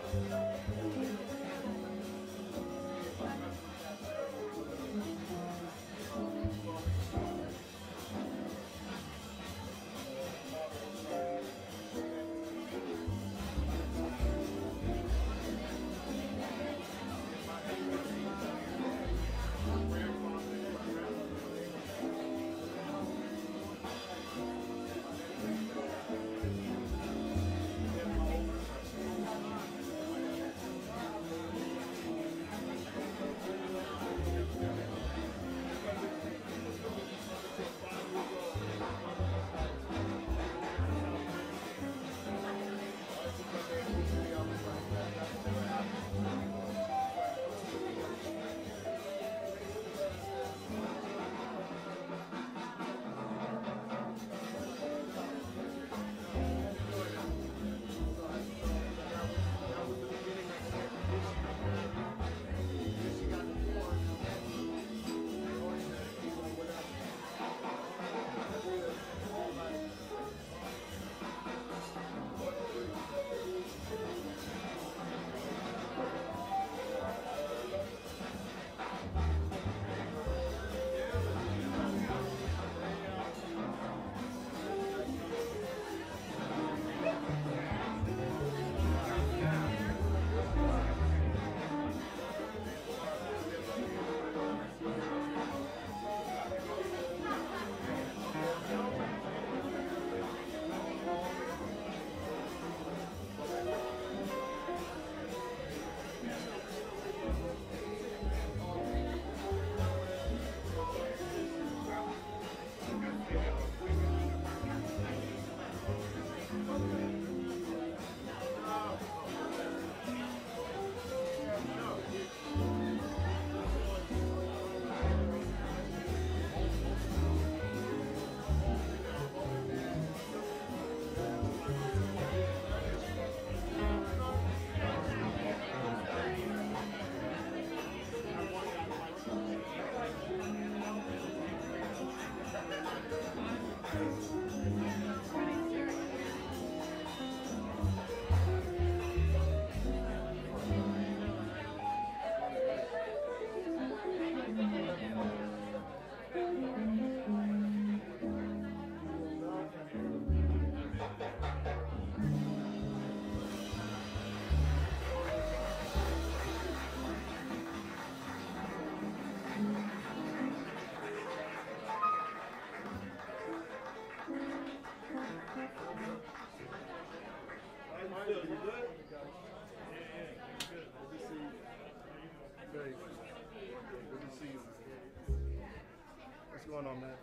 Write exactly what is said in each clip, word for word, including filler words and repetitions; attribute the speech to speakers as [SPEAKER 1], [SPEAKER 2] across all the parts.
[SPEAKER 1] What's going on, man?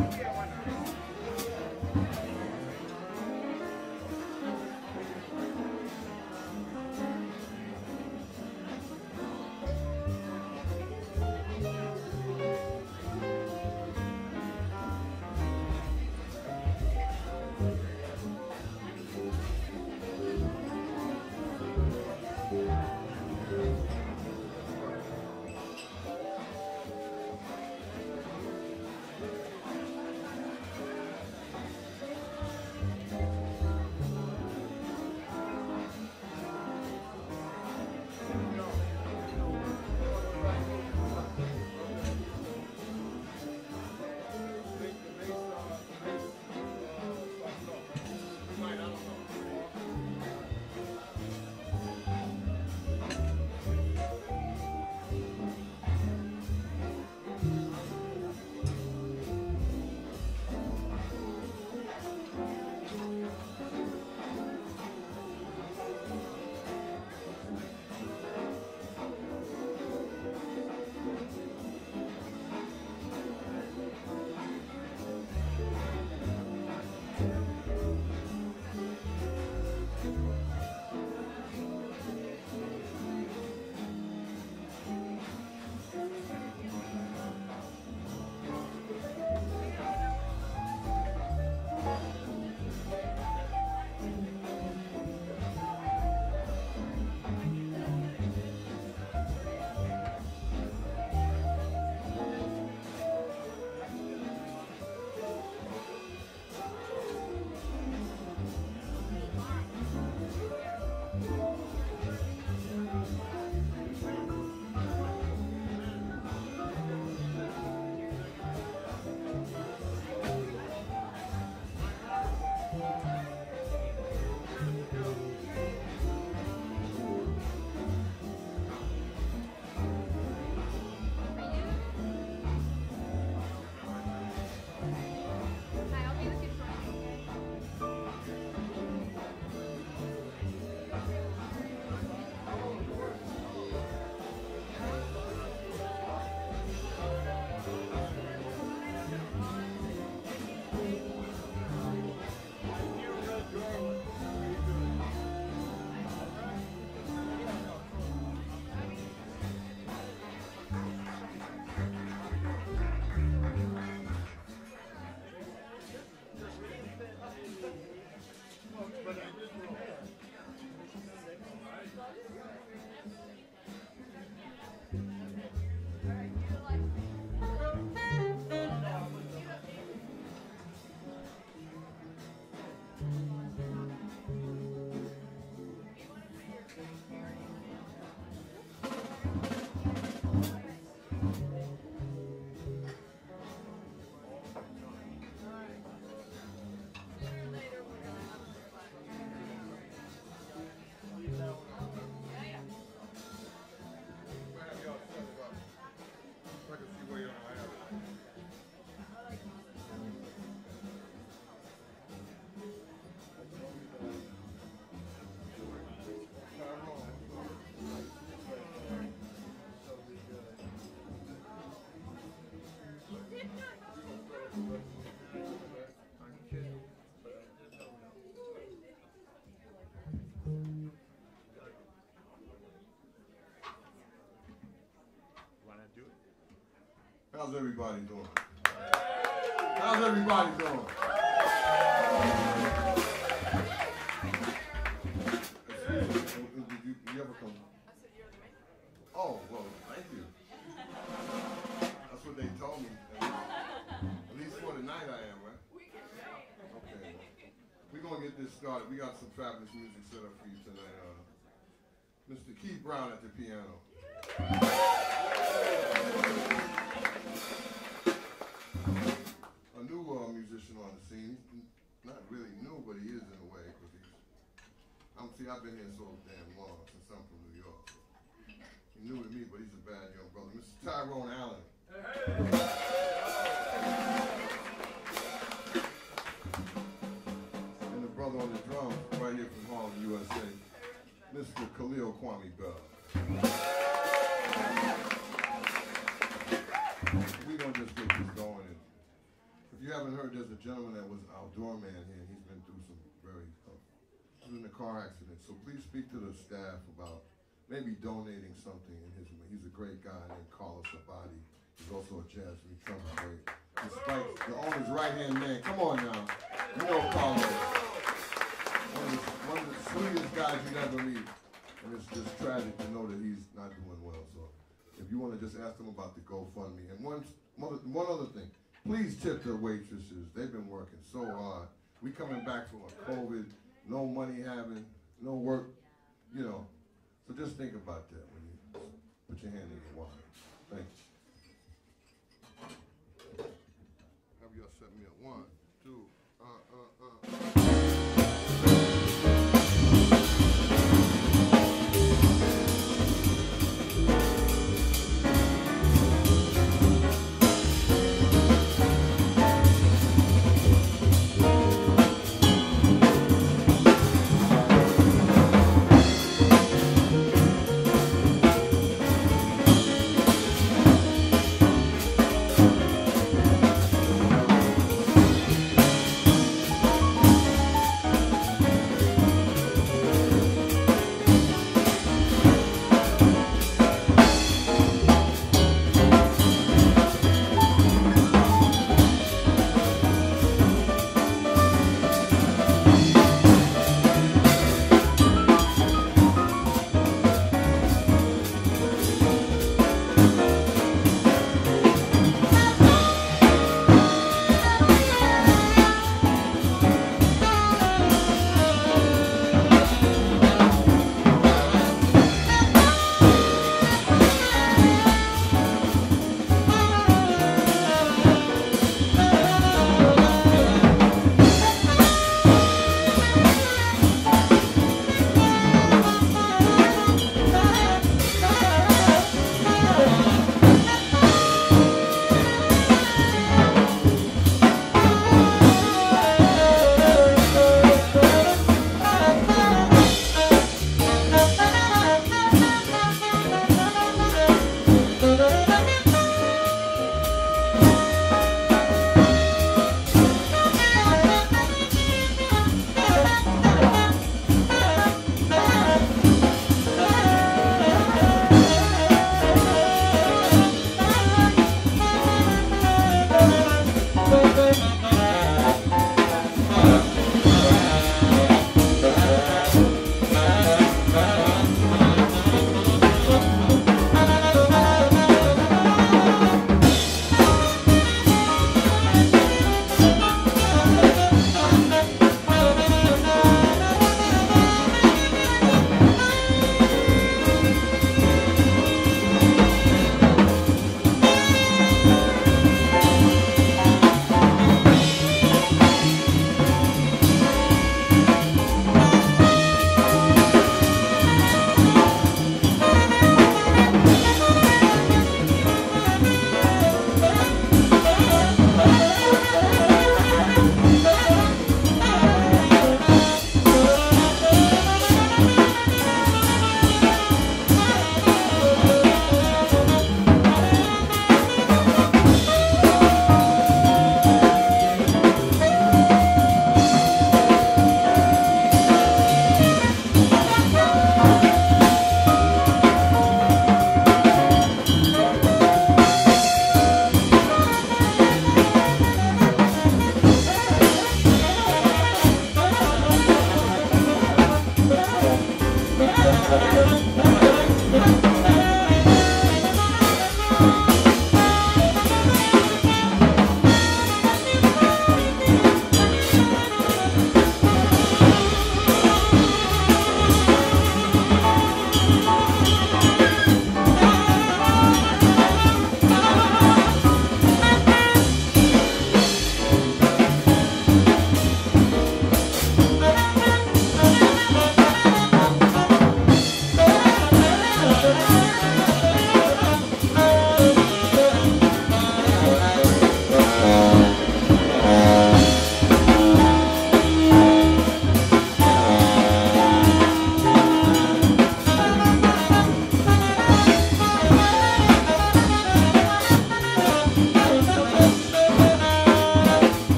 [SPEAKER 2] How's everybody doing? How's everybody doing? Did you, you ever come? Oh, well, thank you. That's what they told me. At least for tonight I am, right? Okay. We're going to get this started. We got some fabulous music set up for you tonight. Uh, Mister Keith Brown at the piano. A new uh, musician on the scene. He's not really new, but he is in a way. Cause he's, I'm see, I've been here so damn long since I'm from New York. So he's new to me, but he's a bad young brother. Mister Tyrone Allen. And the brother on the drums, right here from Harlem, U S A, Mister Khalil Kwame Bell. We're gonna just get this going. And if you haven't heard, there's a gentleman that was outdoor man here, and he's been through some very, uh, he was in a car accident. So please speak to the staff about maybe donating something in his. He's a great guy named Carlos Abadi. He's also a jazz trumpet player. Despite the owner's right-hand man. Come on now. You know Carlos. One of, the, one of the sweetest guys you'd ever meet. And it's just tragic to know that he's not doing well. So if you want to just ask him about the GoFundMe. And one, one other thing. Please tip the waitresses. They've been working so hard. We coming back from a COVID, no money having, no work, you know. So just think about that when you put your hand in your water. Thank you. Have y'all set me up. One, two, uh, uh, uh.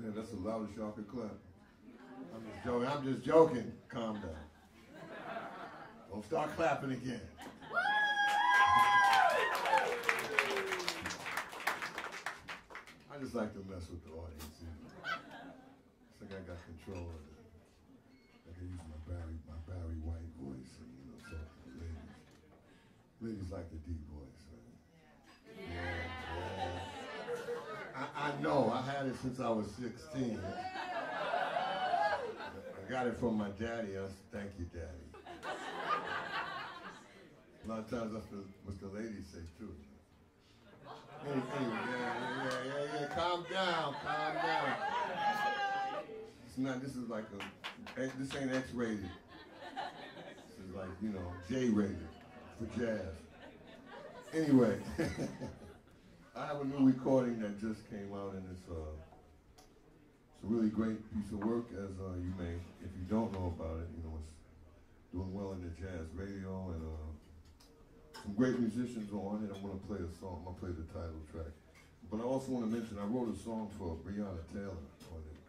[SPEAKER 2] Man, that's the loudest y'all could clap. I'm just joking. I'm just joking. Calm down. Don't start clapping again. I just like to mess with the audience. You know? It's like I got control of it. I can use my Barry, my Barry White voice, and you know, talk to the ladies. Ladies like the deep voice, right? Yeah, yeah. I, I know. I had it since I was sixteen. I got it from my daddy. I said, thank you, Daddy. A lot of times that's what the ladies say too. Anyway, anyway, yeah, yeah, yeah, yeah. Calm down, calm down. It's not. This is like a. This ain't X-rated. This is like, you know, J-rated for jazz. Anyway, I have a new recording that just came out, and it's uh, it's a really great piece of work. As uh, you may, if you don't know about it, you know, it's doing well in the jazz radio, and uh, some great musicians on it. I'm going to play a song. I'm going to play the title track. But I also want to mention, I wrote a song for Breonna Taylor on it.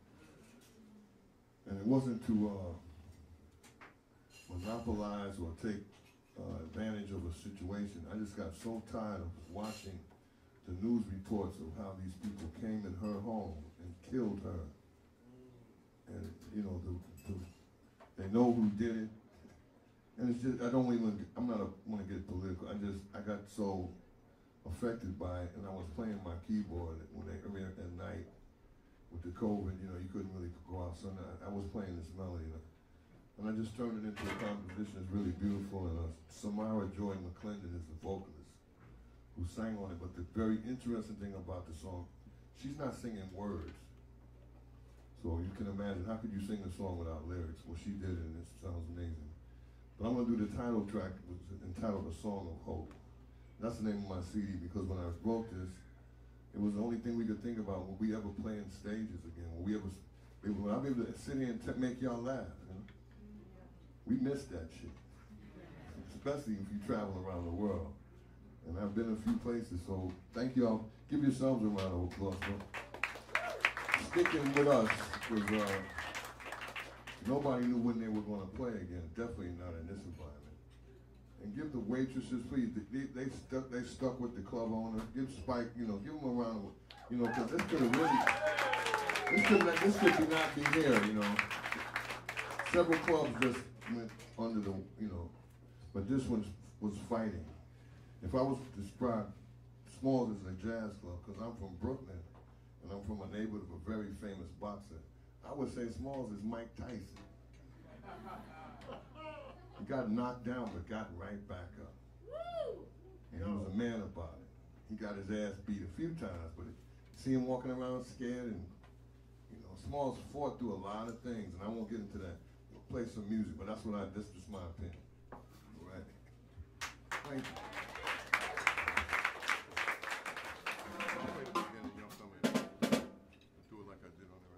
[SPEAKER 2] And it wasn't to uh, monopolize or take uh, advantage of a situation. I just got so tired of watching the news reports of how these people came in her home and killed her. And, you know, the, the, they know who did it. And it's just, I don't even, I'm not want to get political. I just, I got so affected by it, and I was playing my keyboard when they, I mean, at night with the COVID, you know, you couldn't really go out. So I, I was playing this melody, and I just turned it into a composition. It's really beautiful, and uh, Samara Joy McClendon is the vocalist who sang on it. But the very interesting thing about the song, she's not singing words. So you can imagine, how could you sing a song without lyrics? Well, she did it, and it sounds amazing. But I'm going to do the title track, which is entitled A Song of Hope. That's the name of my C D, because when I wrote this, it was the only thing we could think about. Will we ever play in stages again? Will we ever, will I be able to sit here and t make y'all laugh? You know? We miss that shit, especially if you travel around the world. And I've been in a few places, so thank y'all. Give yourselves a round of applause for sticking with us, because uh, nobody knew when they were going to play again. Definitely not in this environment. And give the waitresses, please. They, they stuck. They stuck with the club owner. Give Spike, you know, give him a round of, you know, because this could have really, this could not, this could not be here, you know. Several clubs just went under the, you know, but this one was fighting. If I was to describe Smalls as a jazz club, because I'm from Brooklyn, and I'm from a neighborhood of a very famous boxer, I would say Smalls is Mike Tyson. He got knocked down, but got right back up. Woo! And he was a man about it. He got his ass beat a few times, but see him walking around scared, and you know, Smalls fought through a lot of things, and I won't get into that. We'll play some music, but that's what I. This is my opinion. All right. Thank you. Do it like I did on the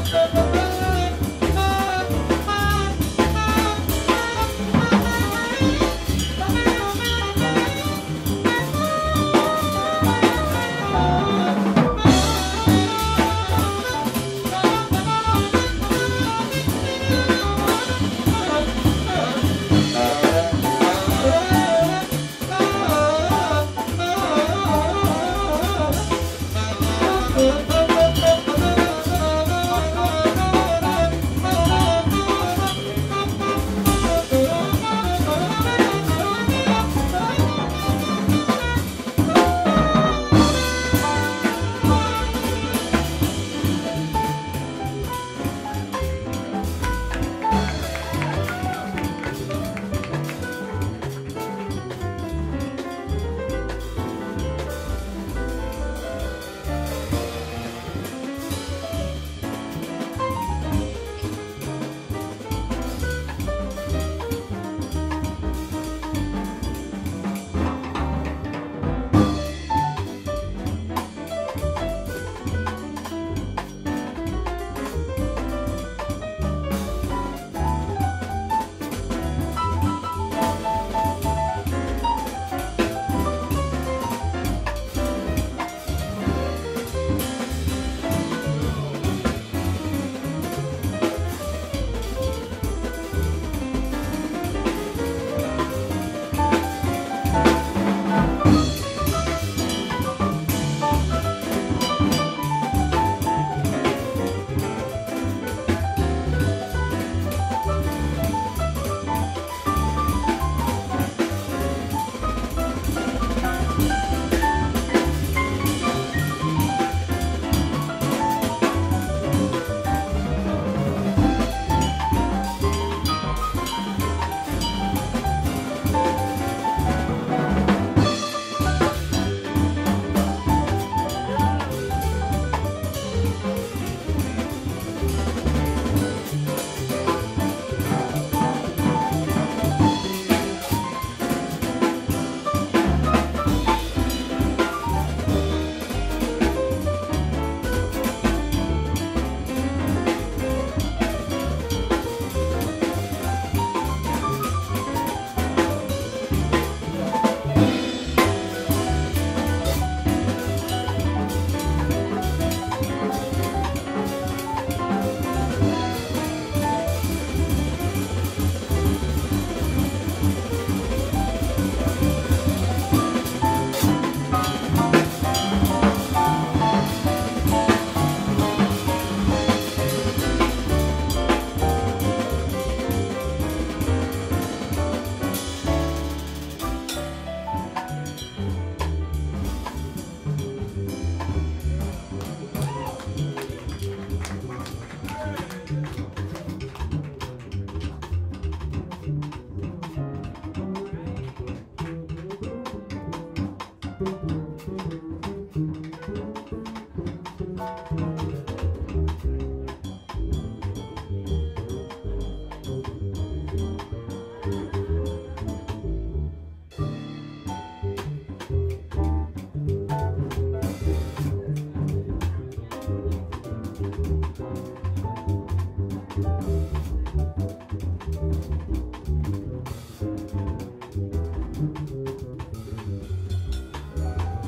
[SPEAKER 2] Thank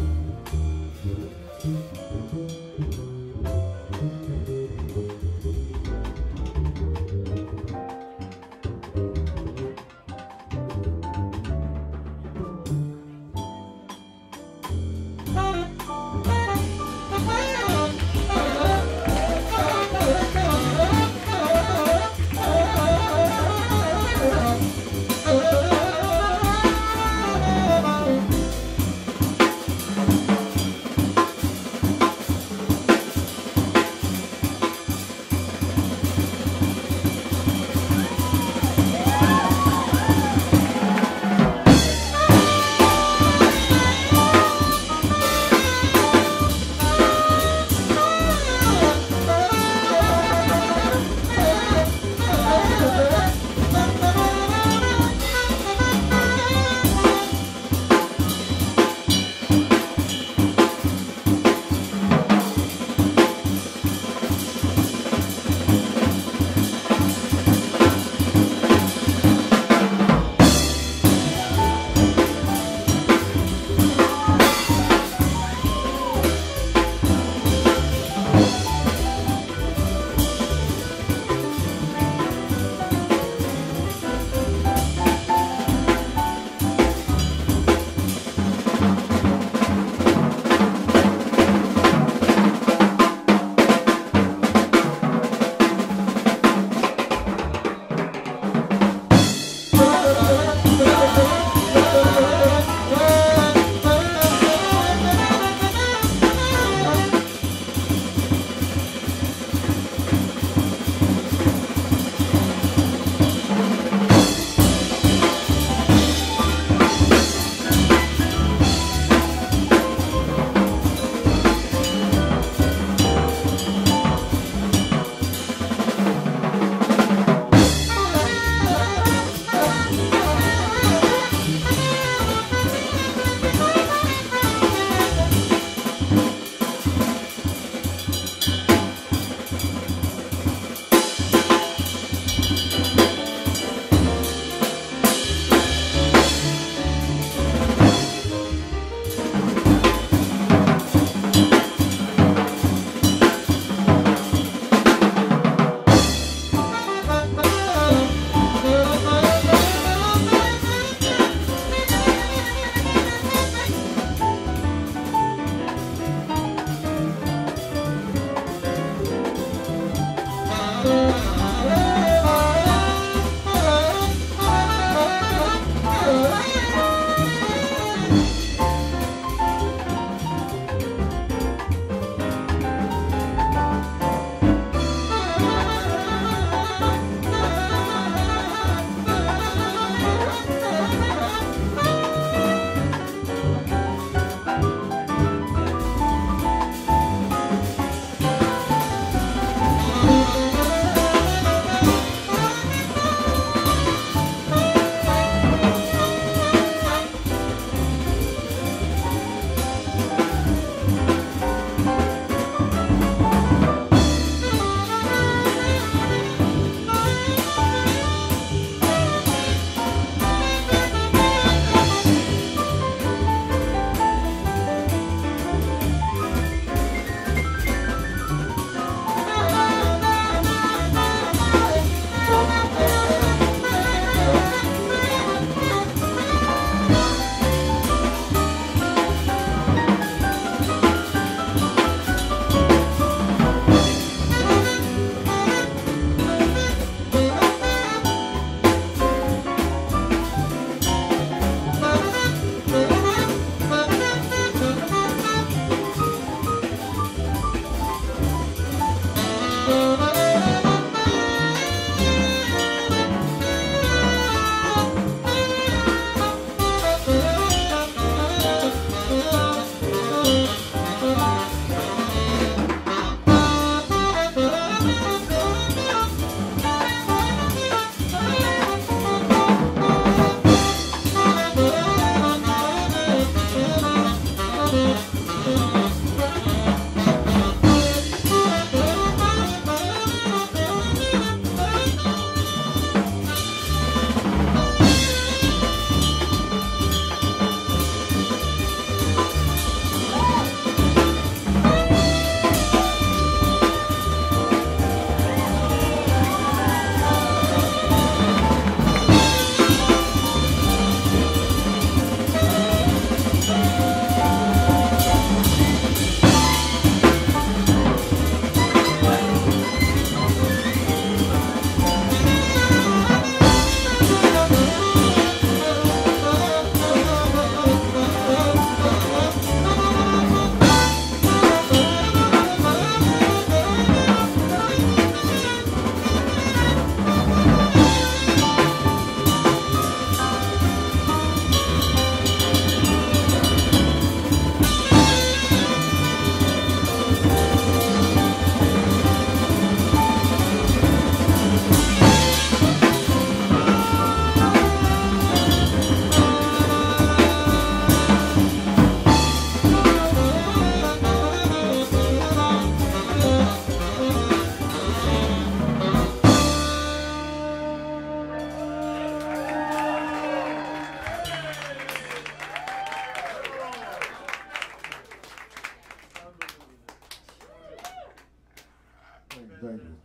[SPEAKER 2] Thank you.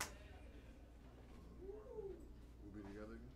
[SPEAKER 1] We'll be together again.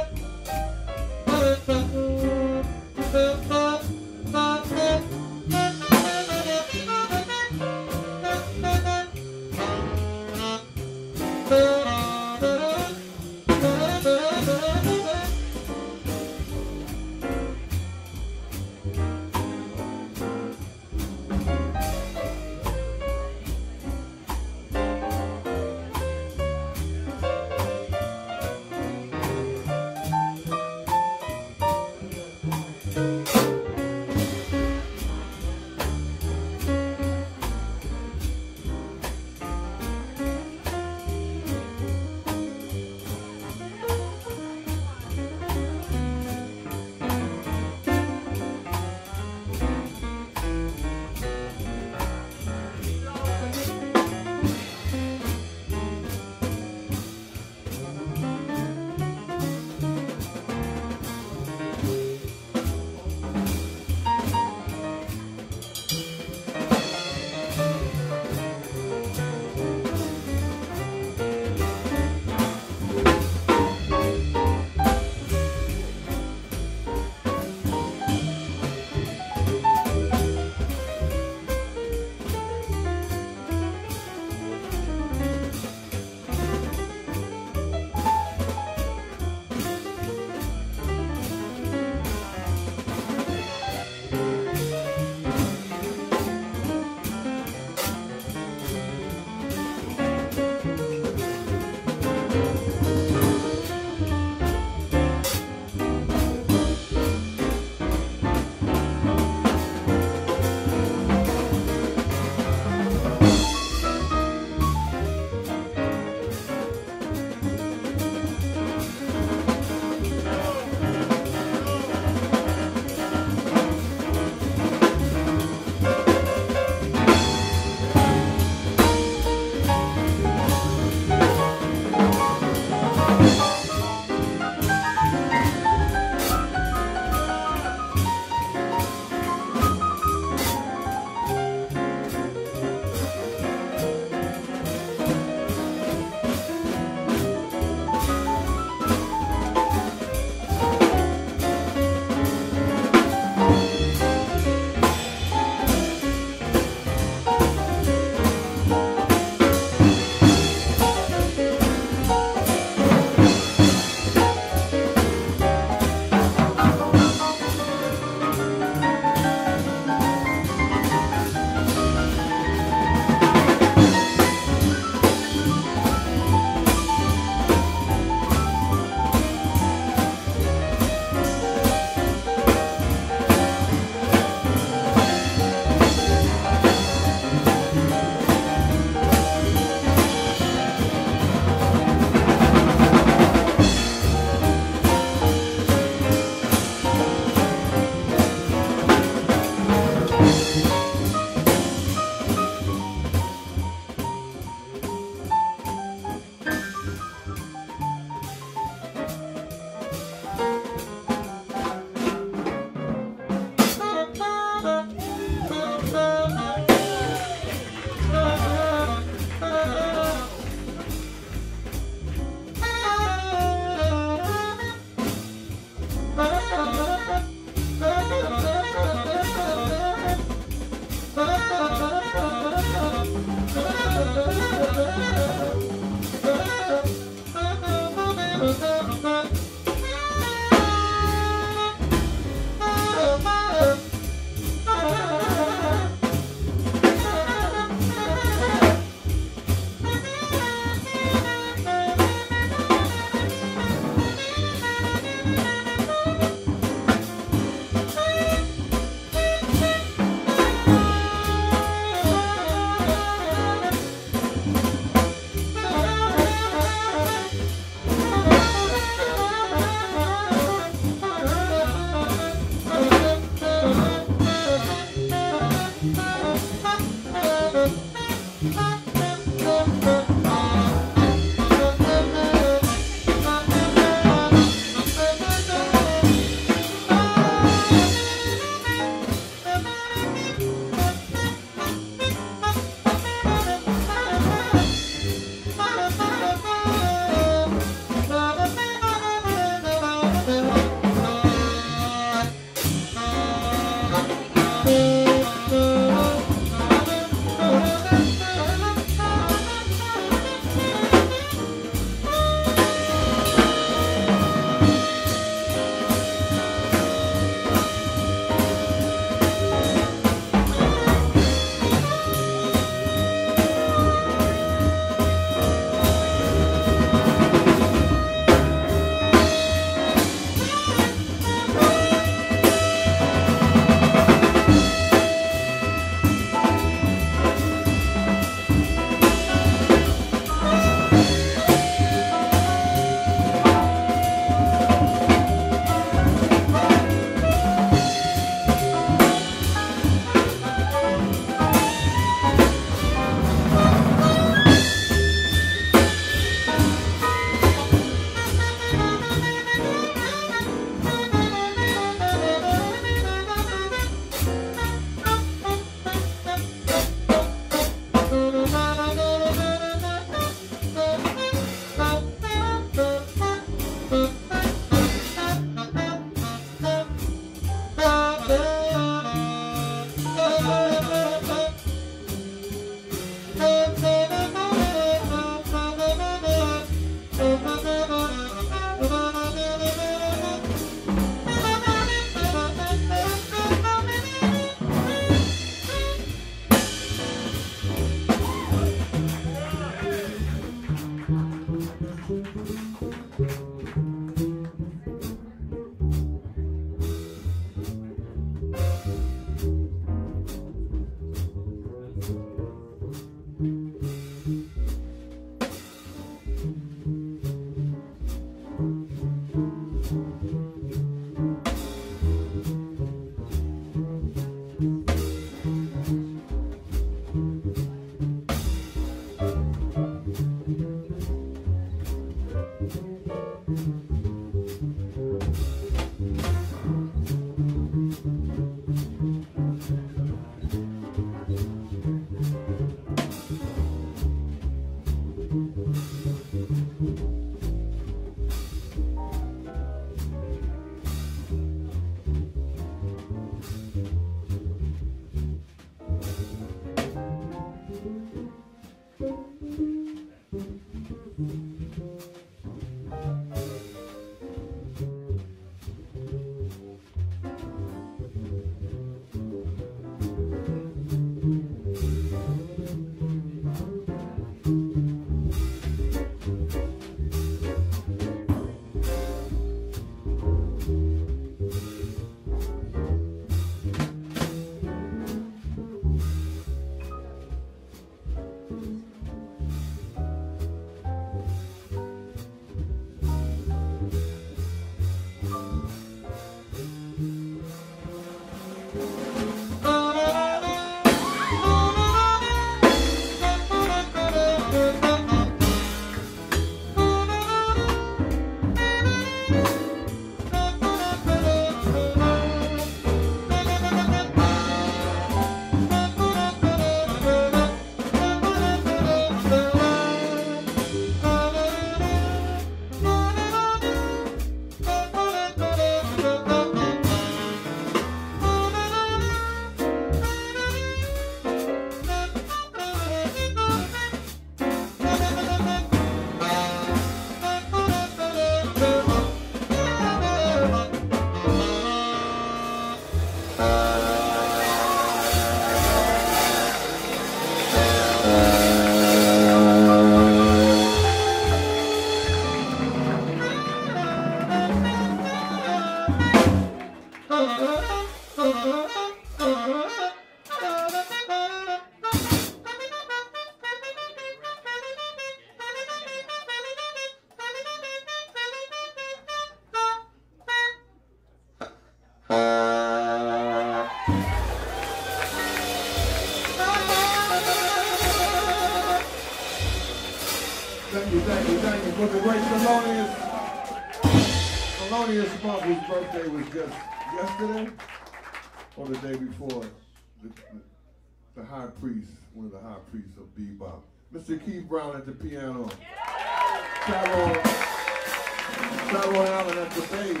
[SPEAKER 2] you, thank you, thank you. For the great Thelonious, Thelonious Monk, whose birthday was just yesterday or the day before, the, the, the high priest, one of the high priests of bebop. Mister Keith Brown at the piano. Tyrone, Tyrone Allen at the bass.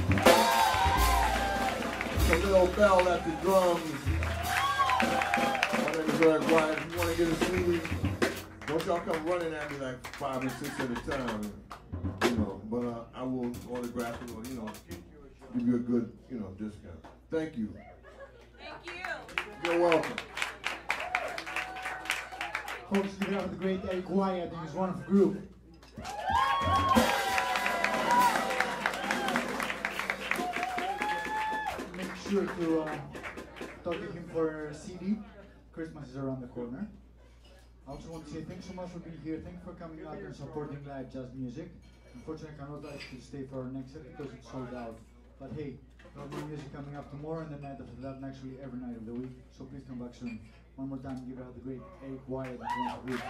[SPEAKER 2] Khalil Bell at the drums. My name is Eric White. If you want to get a C D, don't y'all come running at me like five or six at a time. You know, but uh, I will autograph it or, you know, give you a good, you know, discount. Thank you.
[SPEAKER 3] Thank you.
[SPEAKER 2] You're welcome.
[SPEAKER 4] Folks, give it up for the great Eric Wyatt and his wonderful group. Make sure to uh, talk to him for a C D. Christmas is around the corner. I also want to say thanks so much for being here. Thanks for coming out and supporting live jazz music. Unfortunately, I cannot ask you to stay for our next set because it's sold out. But hey, there will be music coming up tomorrow and the night after that, and actually every night of the week. So please come back soon. One more time, give it out the great Eric Wyatt and his wonderful group.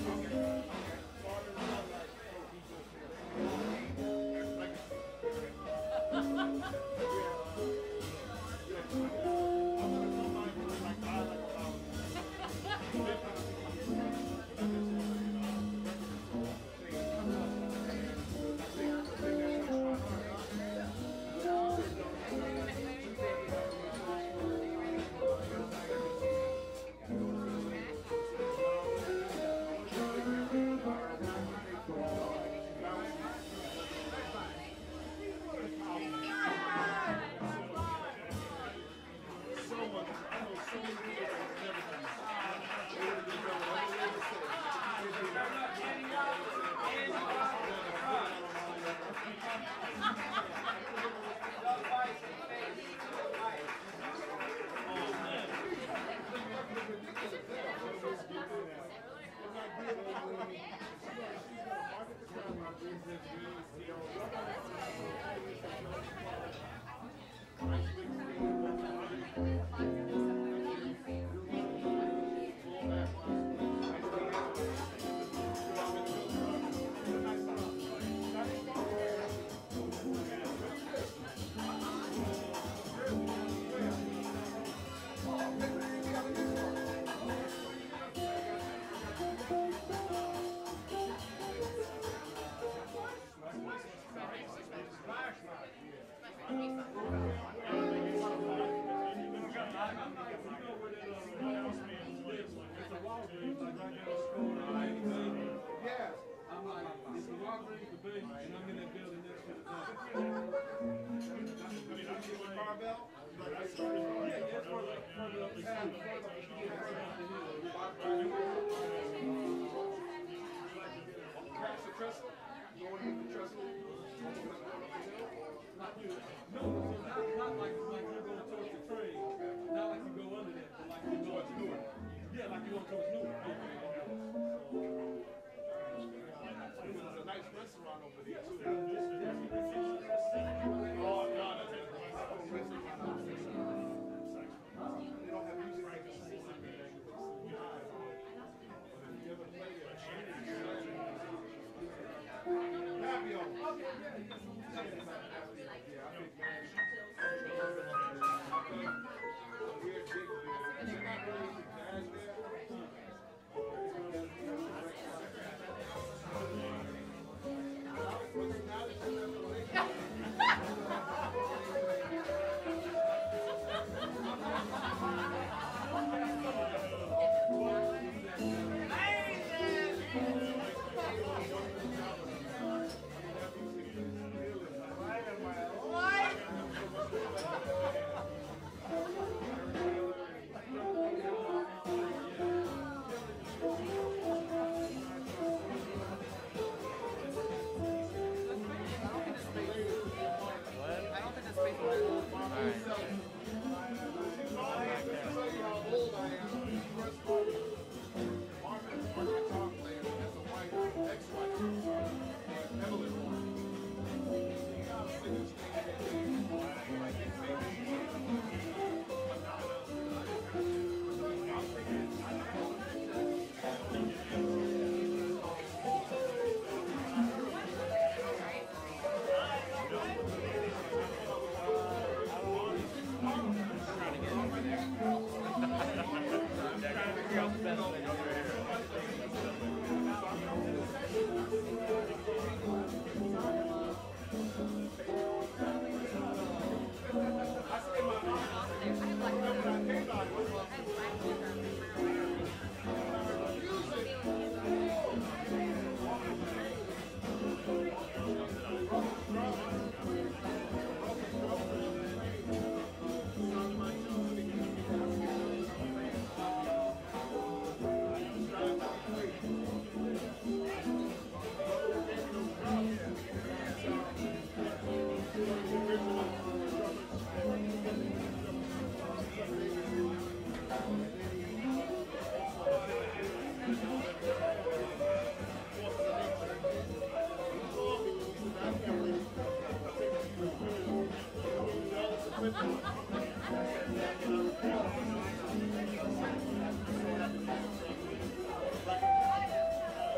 [SPEAKER 2] Thank you.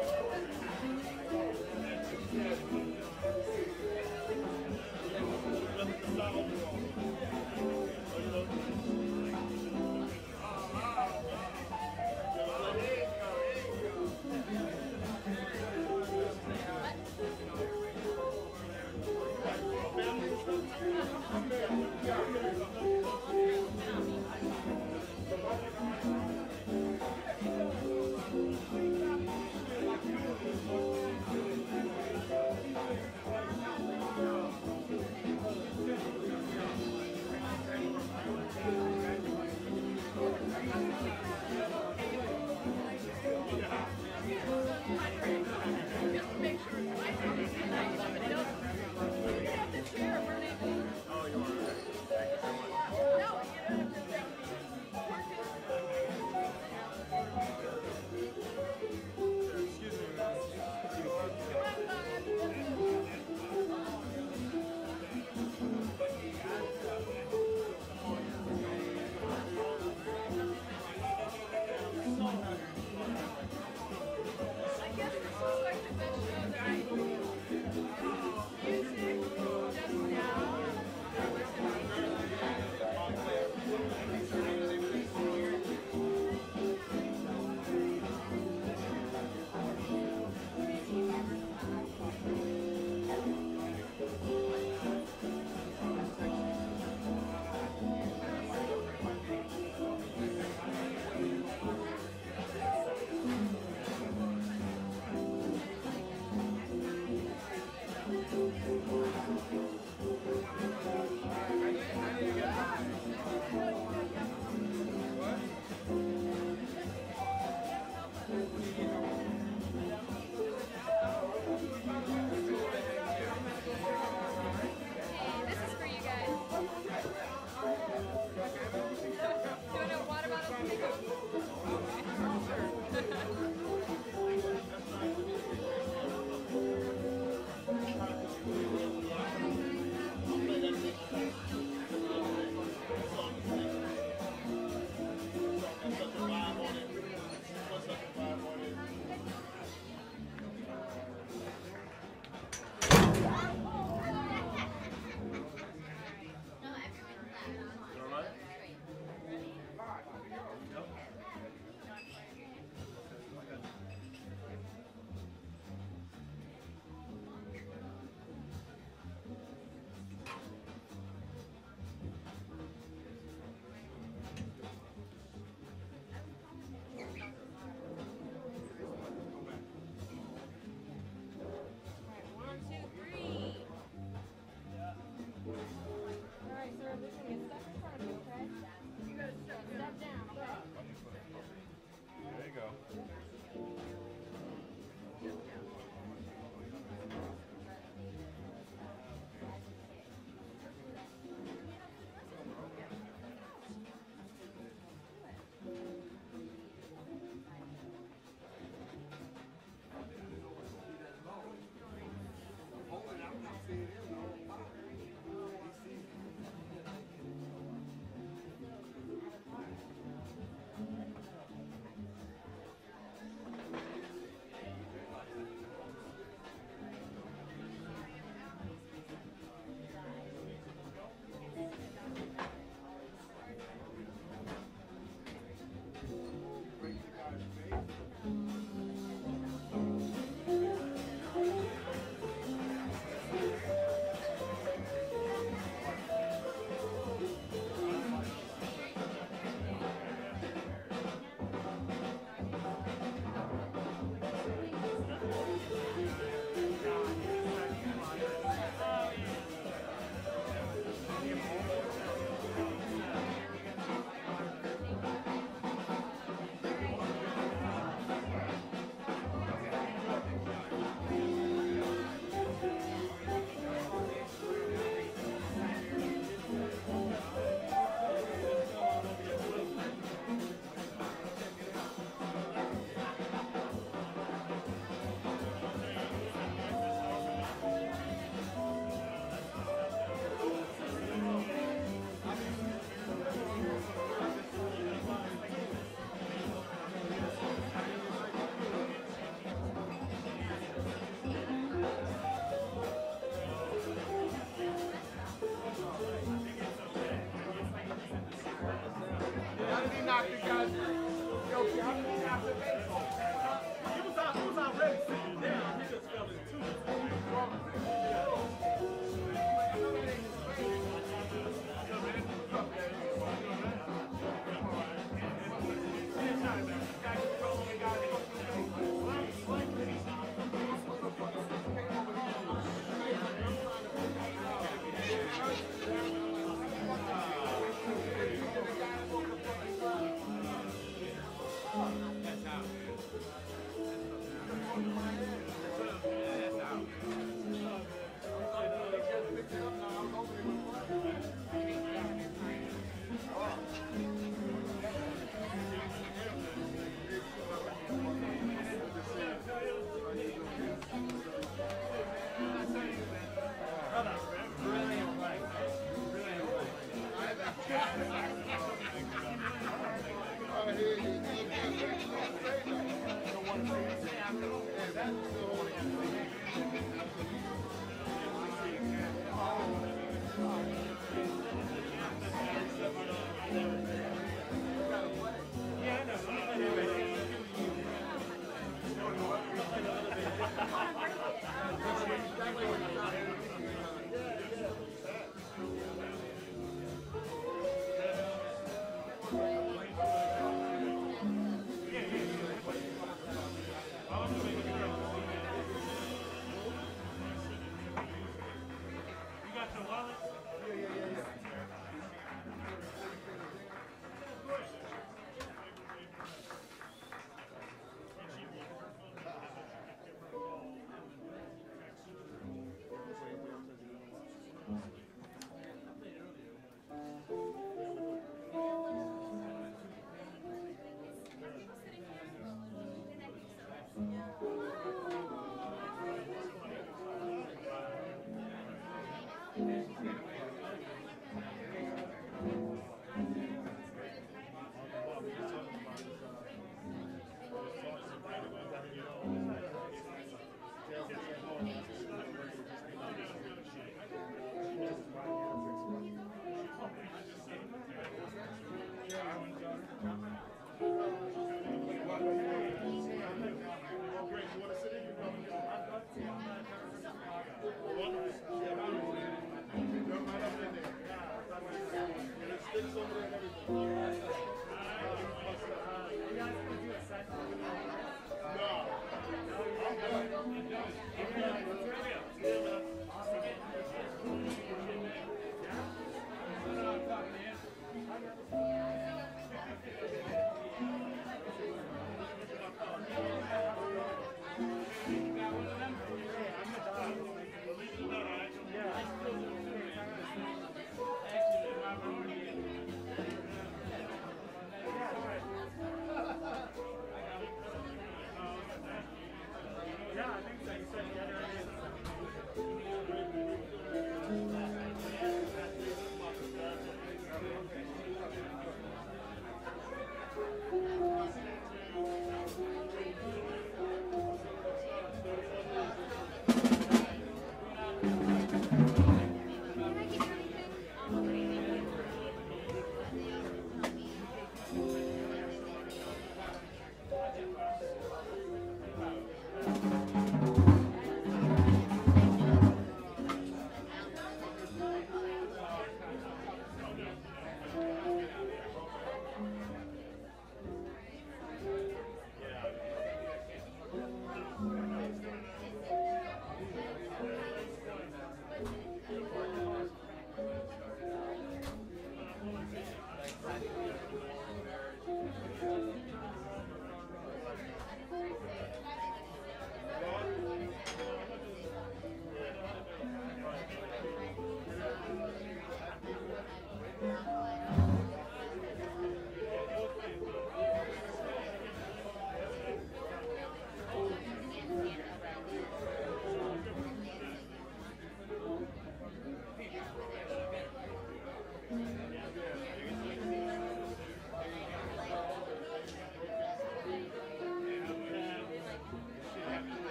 [SPEAKER 1] he knocked the guy. Yo, how did he knock the base off? He was out, he was already sitting down. He just fell in two.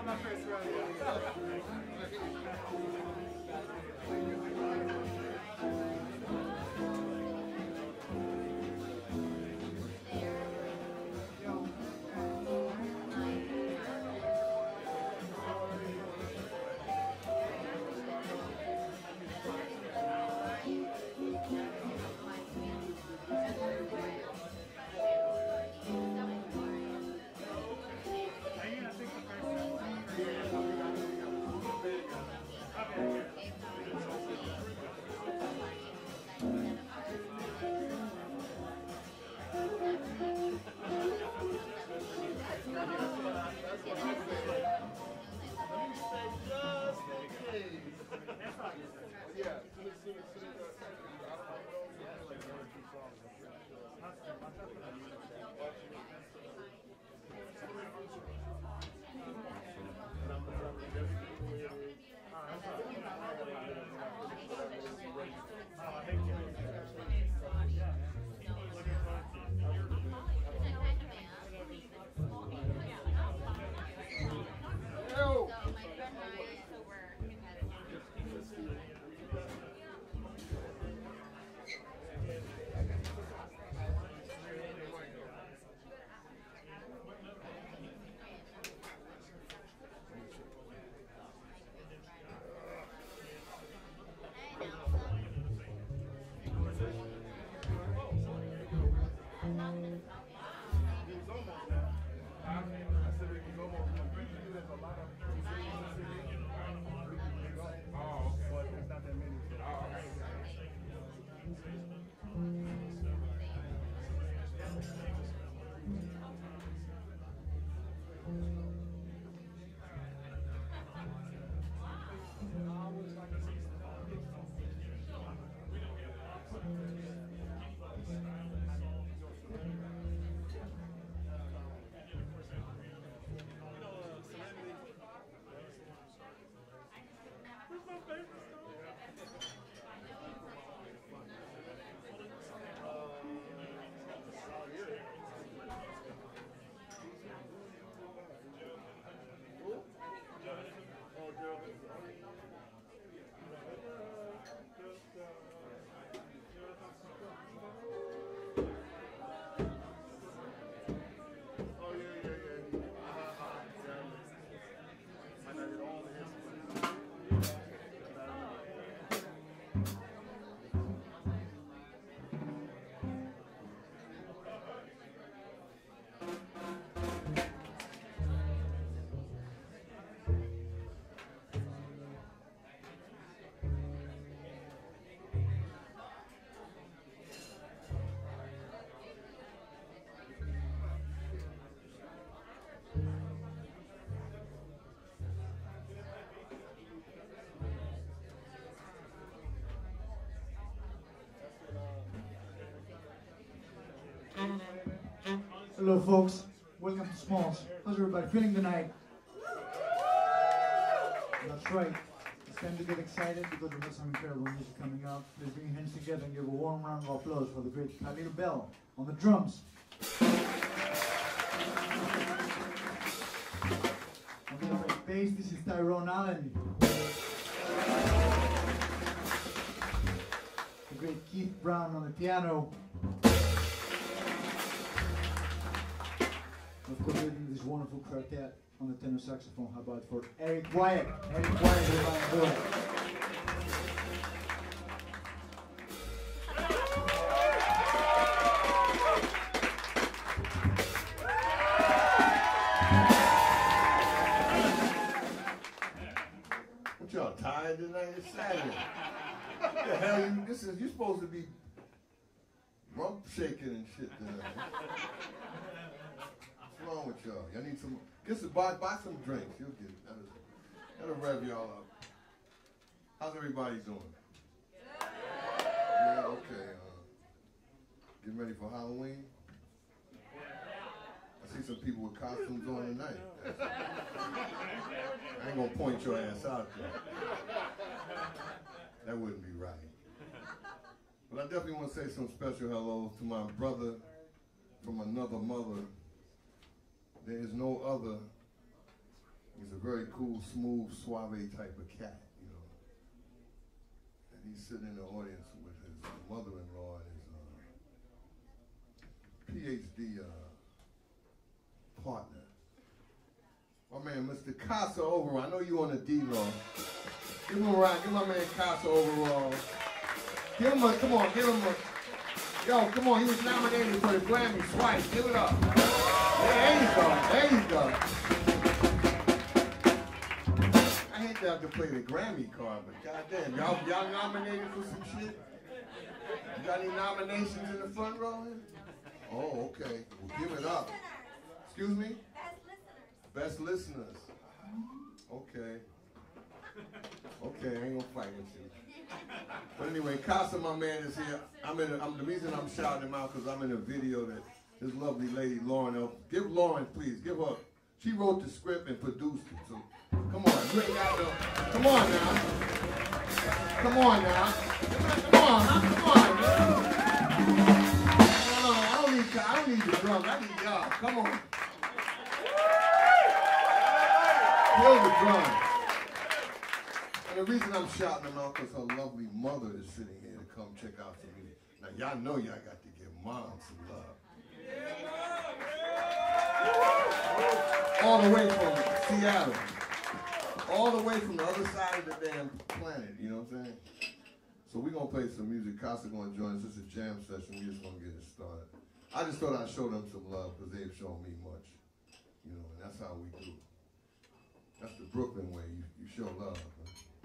[SPEAKER 1] Not my first rodeo.
[SPEAKER 4] Hello folks, welcome to Smalls. How's everybody feeling tonight? That's right, it's time to get excited because we have some incredible music coming up. Please bring your hands together and give a warm round of applause for the great Khalil Bell on the drums. On the right bass, this is Tyrone Allen. The great Keith Brown on the piano. Of course, leading this wonderful quartet on the tenor saxophone. How about for Eric Wyatt? Eric Wyatt, everybody do it.
[SPEAKER 2] What y'all tired tonight? It's Saturday. What the hell you? This is you supposed to be rump shaking and shit tonight. What's wrong with y'all? Y'all need some, get some, buy, buy some drinks. You'll get it. That'll, that'll rev y'all up. How's everybody doing? Yeah, okay. Uh, getting ready for Halloween? I see some people with costumes on tonight. I ain't gonna point your ass out there. That wouldn't be right. But I definitely want to say some special hellos to my brother from another mother. There is no other He's a very cool, smooth, suave type of cat, you know. And he's sitting in the audience with his mother-in-law and his uh, P H D uh, partner. My man, Mister Casa Overall. I know you on the D-Law. Give him a round. Give my man Casa Overall. Give him a, come on, give him a, yo, come on. He was nominated for the Grammy twice. Give it up. There you go. There you go. I hate to have to play the Grammy card, but goddamn, y'all y'all nominated for some shit? You got any nominations in the front row? Oh, okay. Well, give it up. Excuse me? Best listeners. Okay. Okay, I ain't gonna fight with you. But anyway, Casa, my man, is here. I'm in. A, I'm the reason I'm shouting him out because I'm in a video that this lovely lady Lauren. El, give Lauren, please. Give her. She wrote the script and produced it. So come on, you ain't got no. Come on now. Come on now. Come on, come on. No, no, I don't need. I don't need the drums. I need y'all. Come on. Kill the drum. And the reason I'm shouting them out because her lovely mother is sitting here to come check out some music. Now, y'all know y'all got to give mom some love. All the way from Seattle. All the way from the other side of the damn planet, you know what I'm saying? So we're going to play some music. Casa going to join us. It's a jam session. We're just going to get it started. I just thought I'd show them some love because they've shown me much. You know, and that's how we do. That's the Brooklyn way. You, you show love. Huh?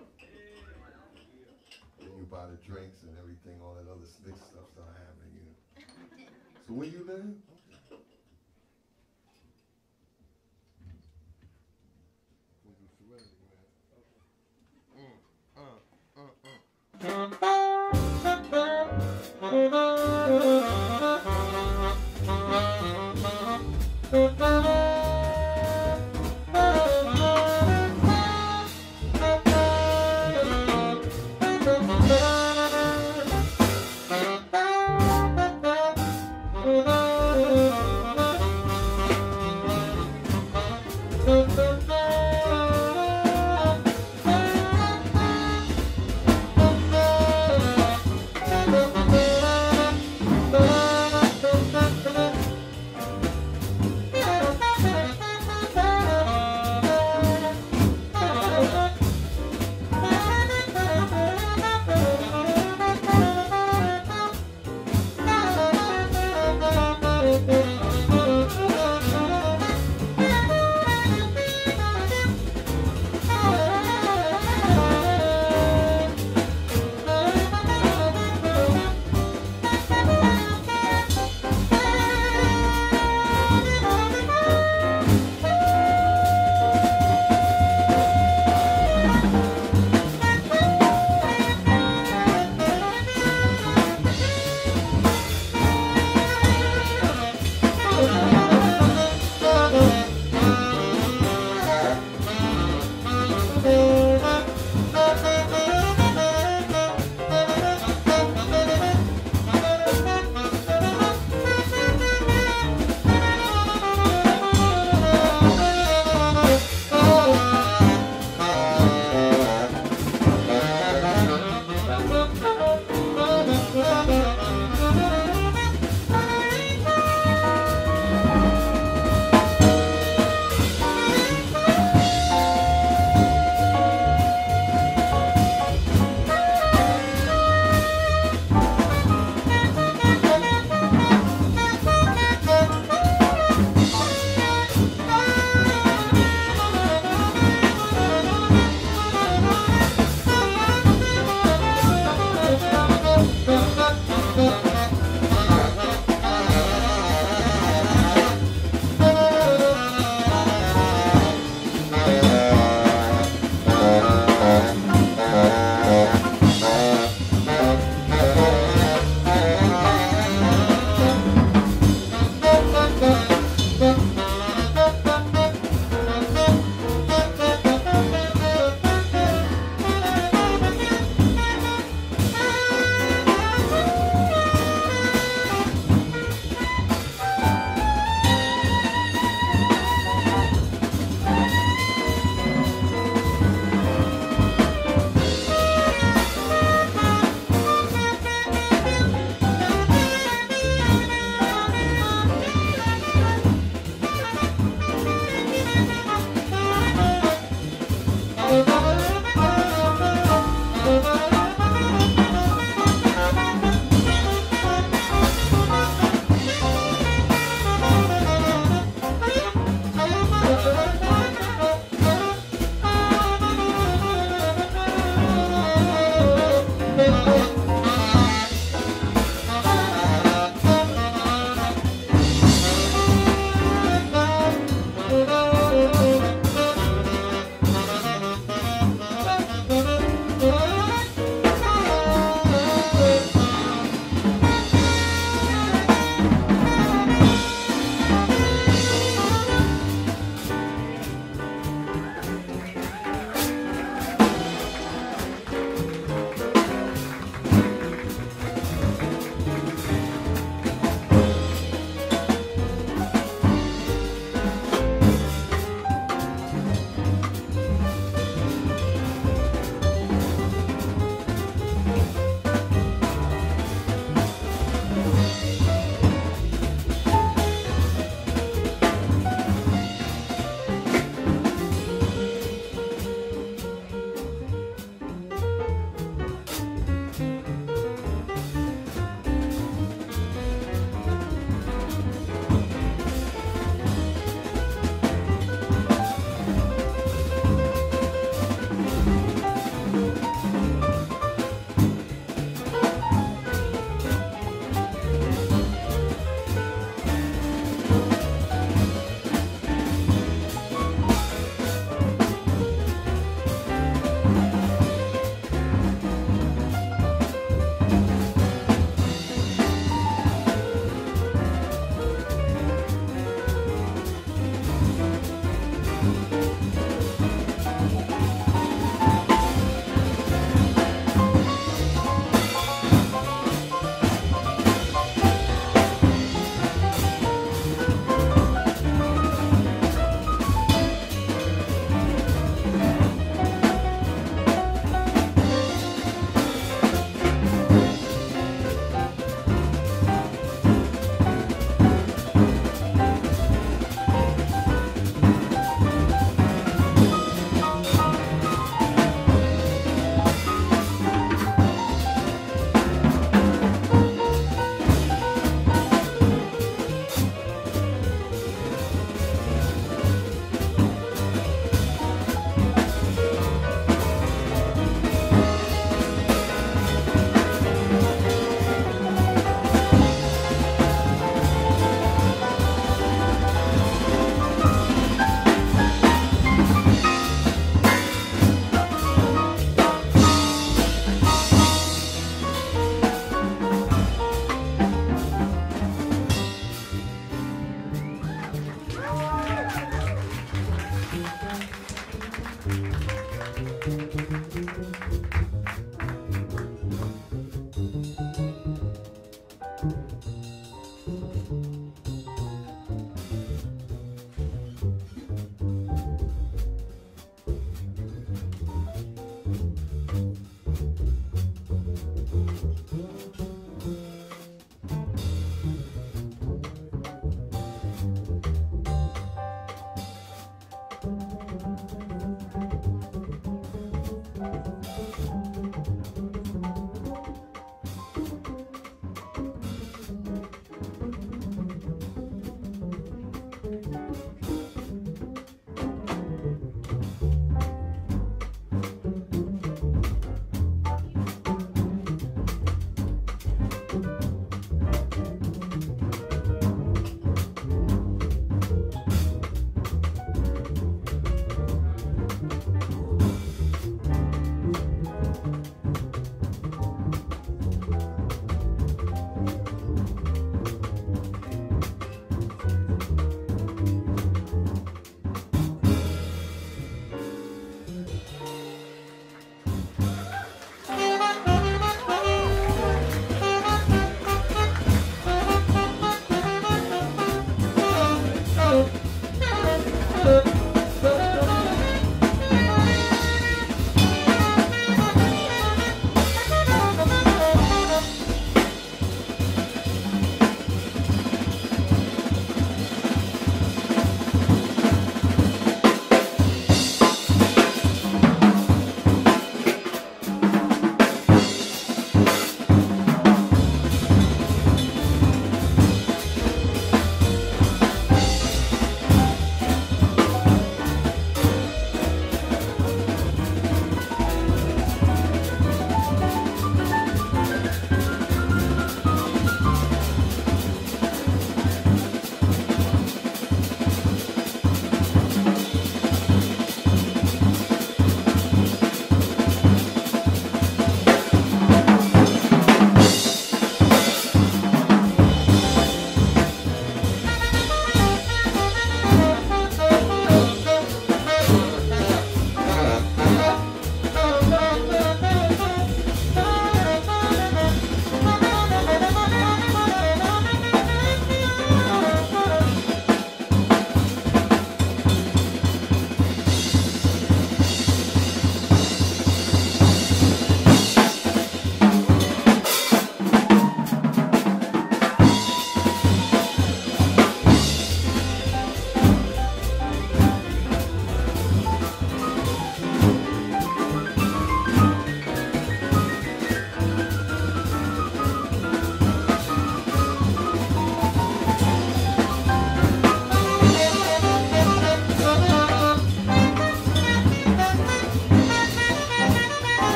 [SPEAKER 2] Then you buy the drinks and everything, all that other slick stuff start happening, you know. So where you live? Uh, uh, uh, uh.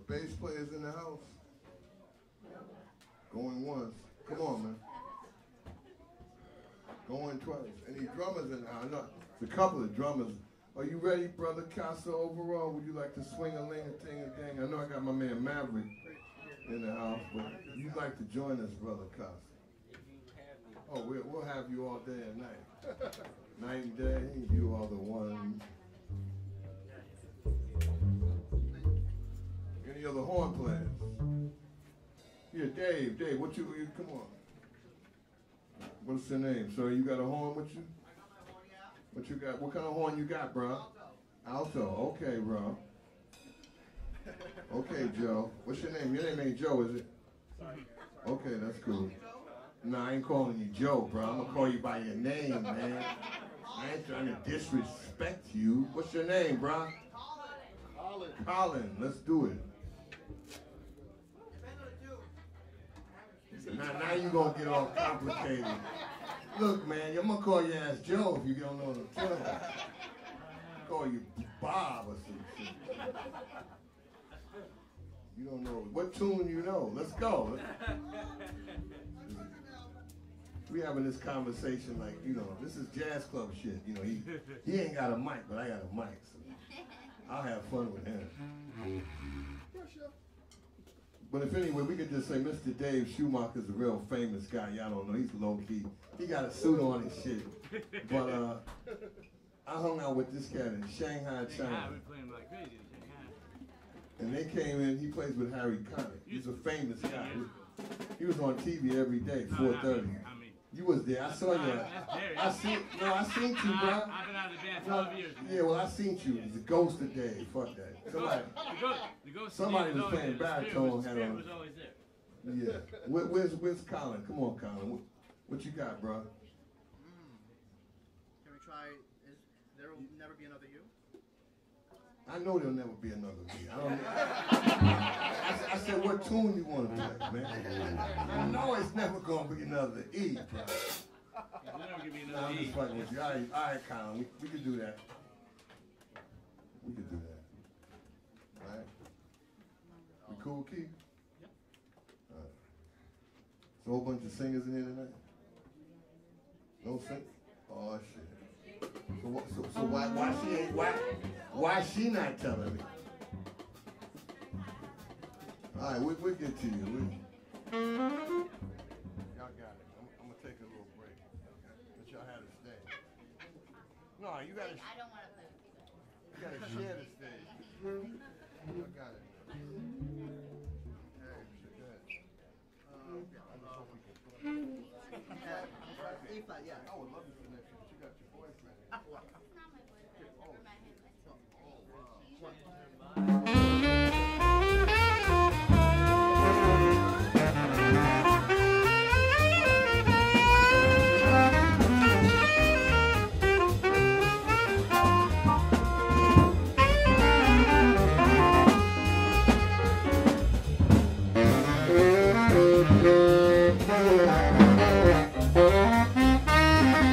[SPEAKER 2] bass players in the house? Going once. Come on, man. Going twice. Any drummers in the house? No, there's a couple of drummers. Are you ready, Brother Casa, overall? Would you like to swing a ling a ting a dang? I know I got my man Maverick in the house, but you'd like to join us, Brother Casa. Oh, we'll, we'll have you all day and night. Night and day, you are the one. Any other horn players? Here, Dave, Dave, what you, you come on. What's your name? So you got a horn with you? What you got? What kind of horn you got, bro? Alto. Alto. Okay, bro. Okay, Joe. What's your name? Your name ain't Joe, is it? Okay, that's cool. Nah, I ain't calling you Joe, bro. I'm gonna call you by your name, man. I ain't trying to disrespect you. What's your name, bro? Colin. Colin. Let's do it. Now, now you gonna get all complicated. Look, man, I'm gonna call your ass Joe if you don't know what I'm telling you. Call you Bob or some shit. You don't know what tune you know. Let's go. We having this conversation like, you know, this is jazz club shit. You know, he he ain't got a mic, but I got a mic, so I'll have fun with him. But if anyway, we could just say Mister Dave Schumacher's a real famous guy. Y'all don't know. He's low key. He got a suit on and shit. But uh, I hung out with this cat in Shanghai, China. And they came in. He plays with Harry Connick. He's a famous guy. He was on T V every day, four thirty. You was there. I saw you. I seen. No, I seen you, bro.
[SPEAKER 5] I've been out of the band twelve years.
[SPEAKER 2] Yeah, well, I seen you. He's a ghost of Dave. Fuck that. Somebody.
[SPEAKER 5] The ghost, the ghost
[SPEAKER 2] Somebody was playing
[SPEAKER 5] there.
[SPEAKER 2] baritone.
[SPEAKER 5] The spirit was always there.
[SPEAKER 2] Yeah. Where, where's Where's Colin? Come on, Colin. What, what you got, bro?
[SPEAKER 6] Mm. Can we try? Is there will never be another you?
[SPEAKER 2] I know there'll never be another me. I don't. I, I said, what tune you want to play, man? I know it's never gonna be another E, bro.
[SPEAKER 5] There'll never be
[SPEAKER 2] Nah,
[SPEAKER 5] another
[SPEAKER 2] I'm
[SPEAKER 5] E.
[SPEAKER 2] just fucking with you. All right, all right, Colin. We, we can do that. We can do that. All right. We cool, Keith?
[SPEAKER 6] Yep.
[SPEAKER 2] All right. So a whole bunch of singers in here tonight? No sing? Oh shit. So, what, so, so why why she ain't why why she not telling me? All right, we we'll get to you. We, y'all got it. I'm, I'm gonna take a little break, but y'all had to stay. No, you gotta.
[SPEAKER 3] I don't want to play.
[SPEAKER 2] You gotta share the stage. Y'all got it. Hey, shit, go ahead.
[SPEAKER 6] Uh, yeah.
[SPEAKER 2] I just hope we can play.
[SPEAKER 6] Uh, E flat, yeah.
[SPEAKER 2] I would love to connect you, but you got your boyfriend.
[SPEAKER 3] It's not my boyfriend. Or my husband.
[SPEAKER 6] Oh, wow.
[SPEAKER 7] Thank you.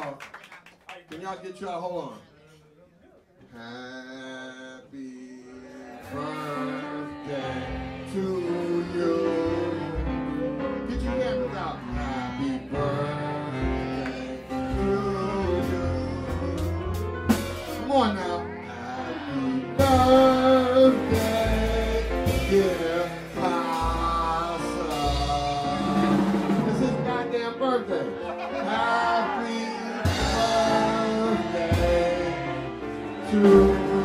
[SPEAKER 2] y'all. Can y'all get y'all? Hold on. Happy birthday to you. Get your hands out. Happy birthday to you. Come on now. Happy birthday, dear Pasa. It's his goddamn birthday. Happy birthday to you.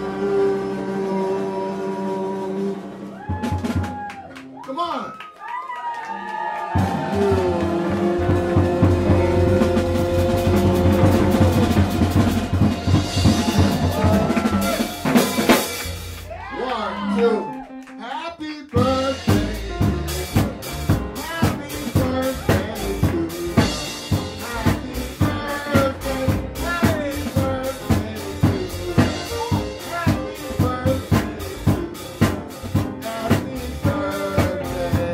[SPEAKER 2] Come on. One, two. Happy birthday. Happy birthday to you. Happy birthday. Happy birthday to you. Happy birthday to you. Happy birthday.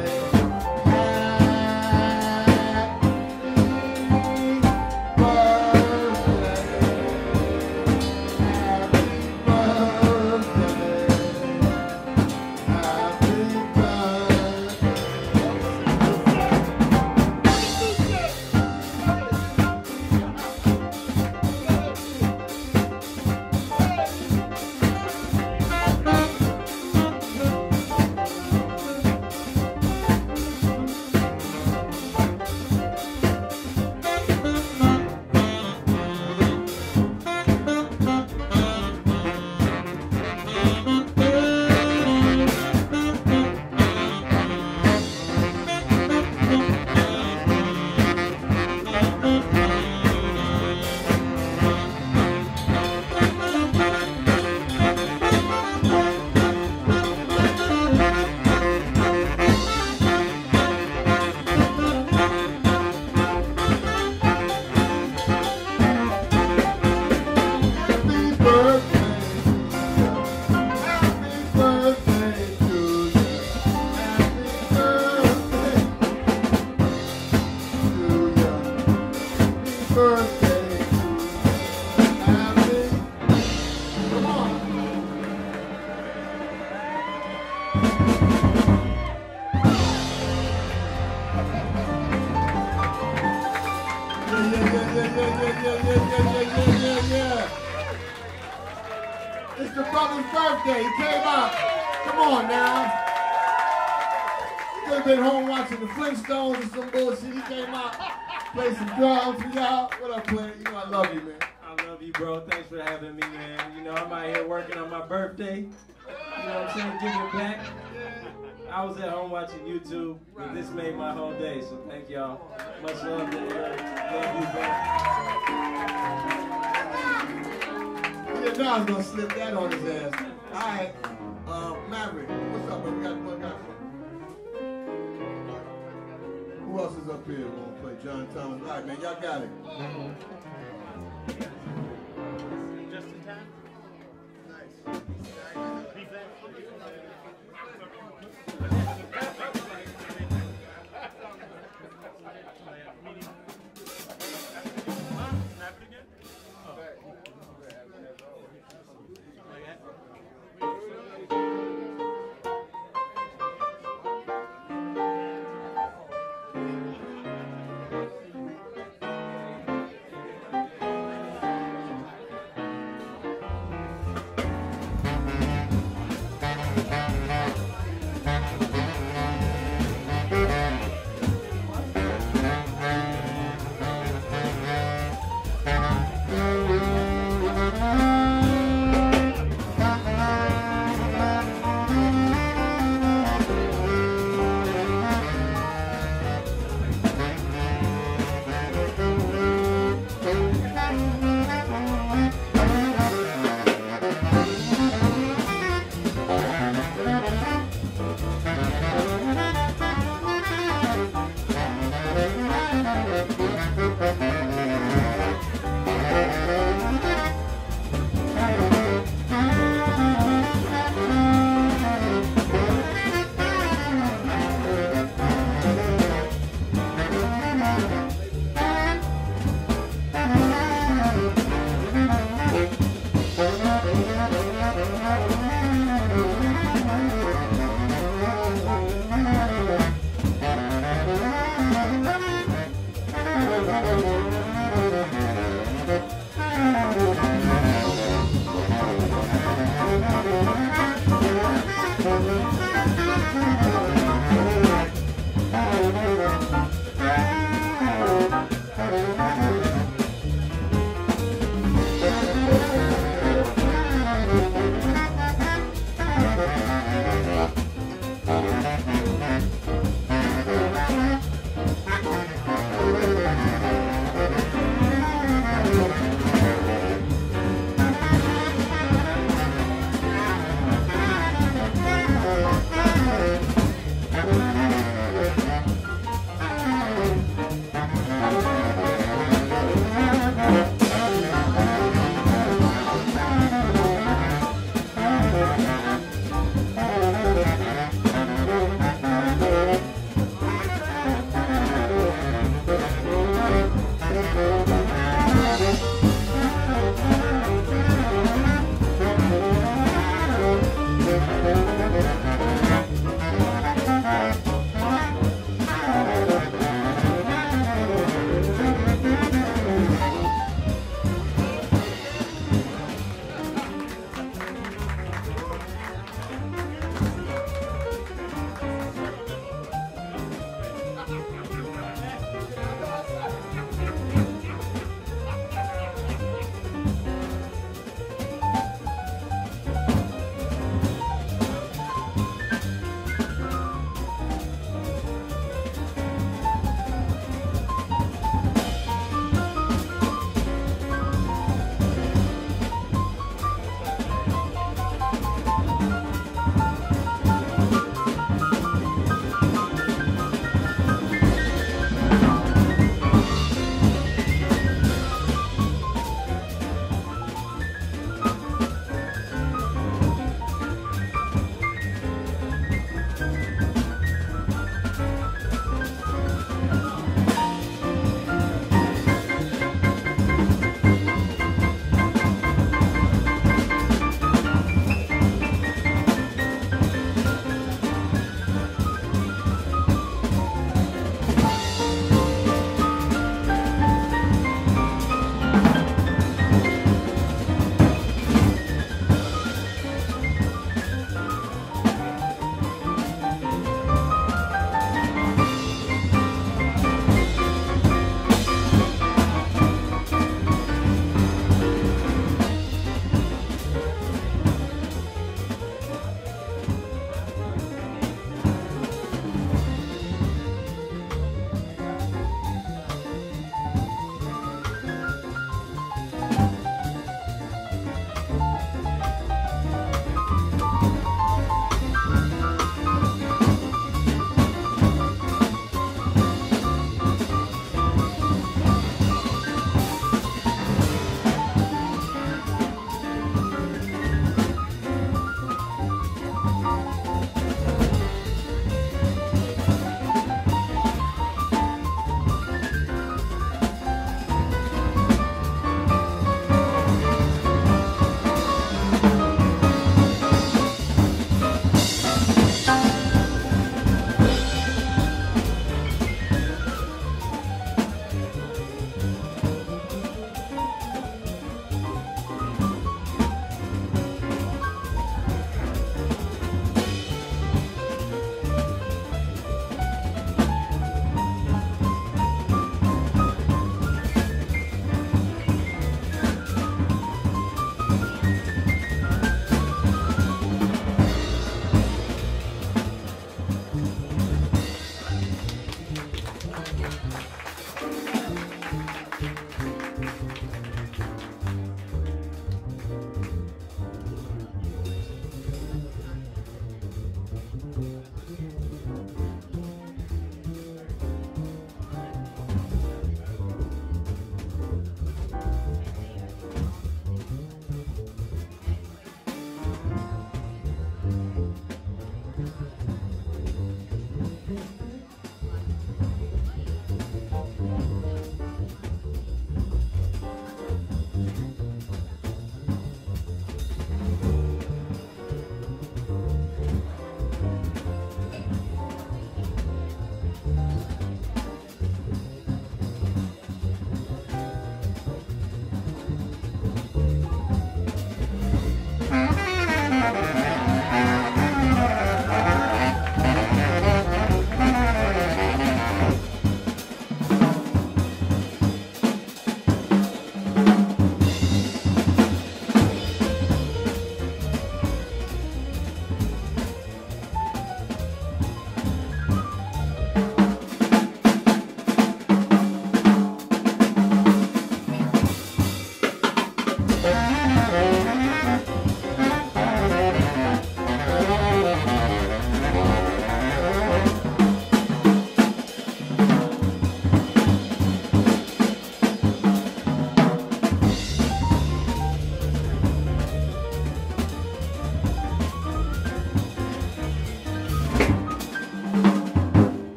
[SPEAKER 2] It's the brother's birthday. He came out. Come on now. He could have been home watching the Flintstones or some bullshit. He came out, played some drums for y'all. What up, Clint? You know I love you, man.
[SPEAKER 7] I love you, bro. Thanks for having me, man. You know, I'm out here working on my birthday. You know what I'm saying? Give it back. I was at home watching YouTube, and this made my whole day. So thank y'all. Much love to Eric. Love you, bro.
[SPEAKER 2] Yeah, no, I was gonna slip that on his ass. All right, uh, Maverick, what's up, man? We got one guy. Who else is up here? Gonna play John Thomas? All right, man, y'all got it.
[SPEAKER 1] Just in time.
[SPEAKER 6] Nice.
[SPEAKER 2] Thank you.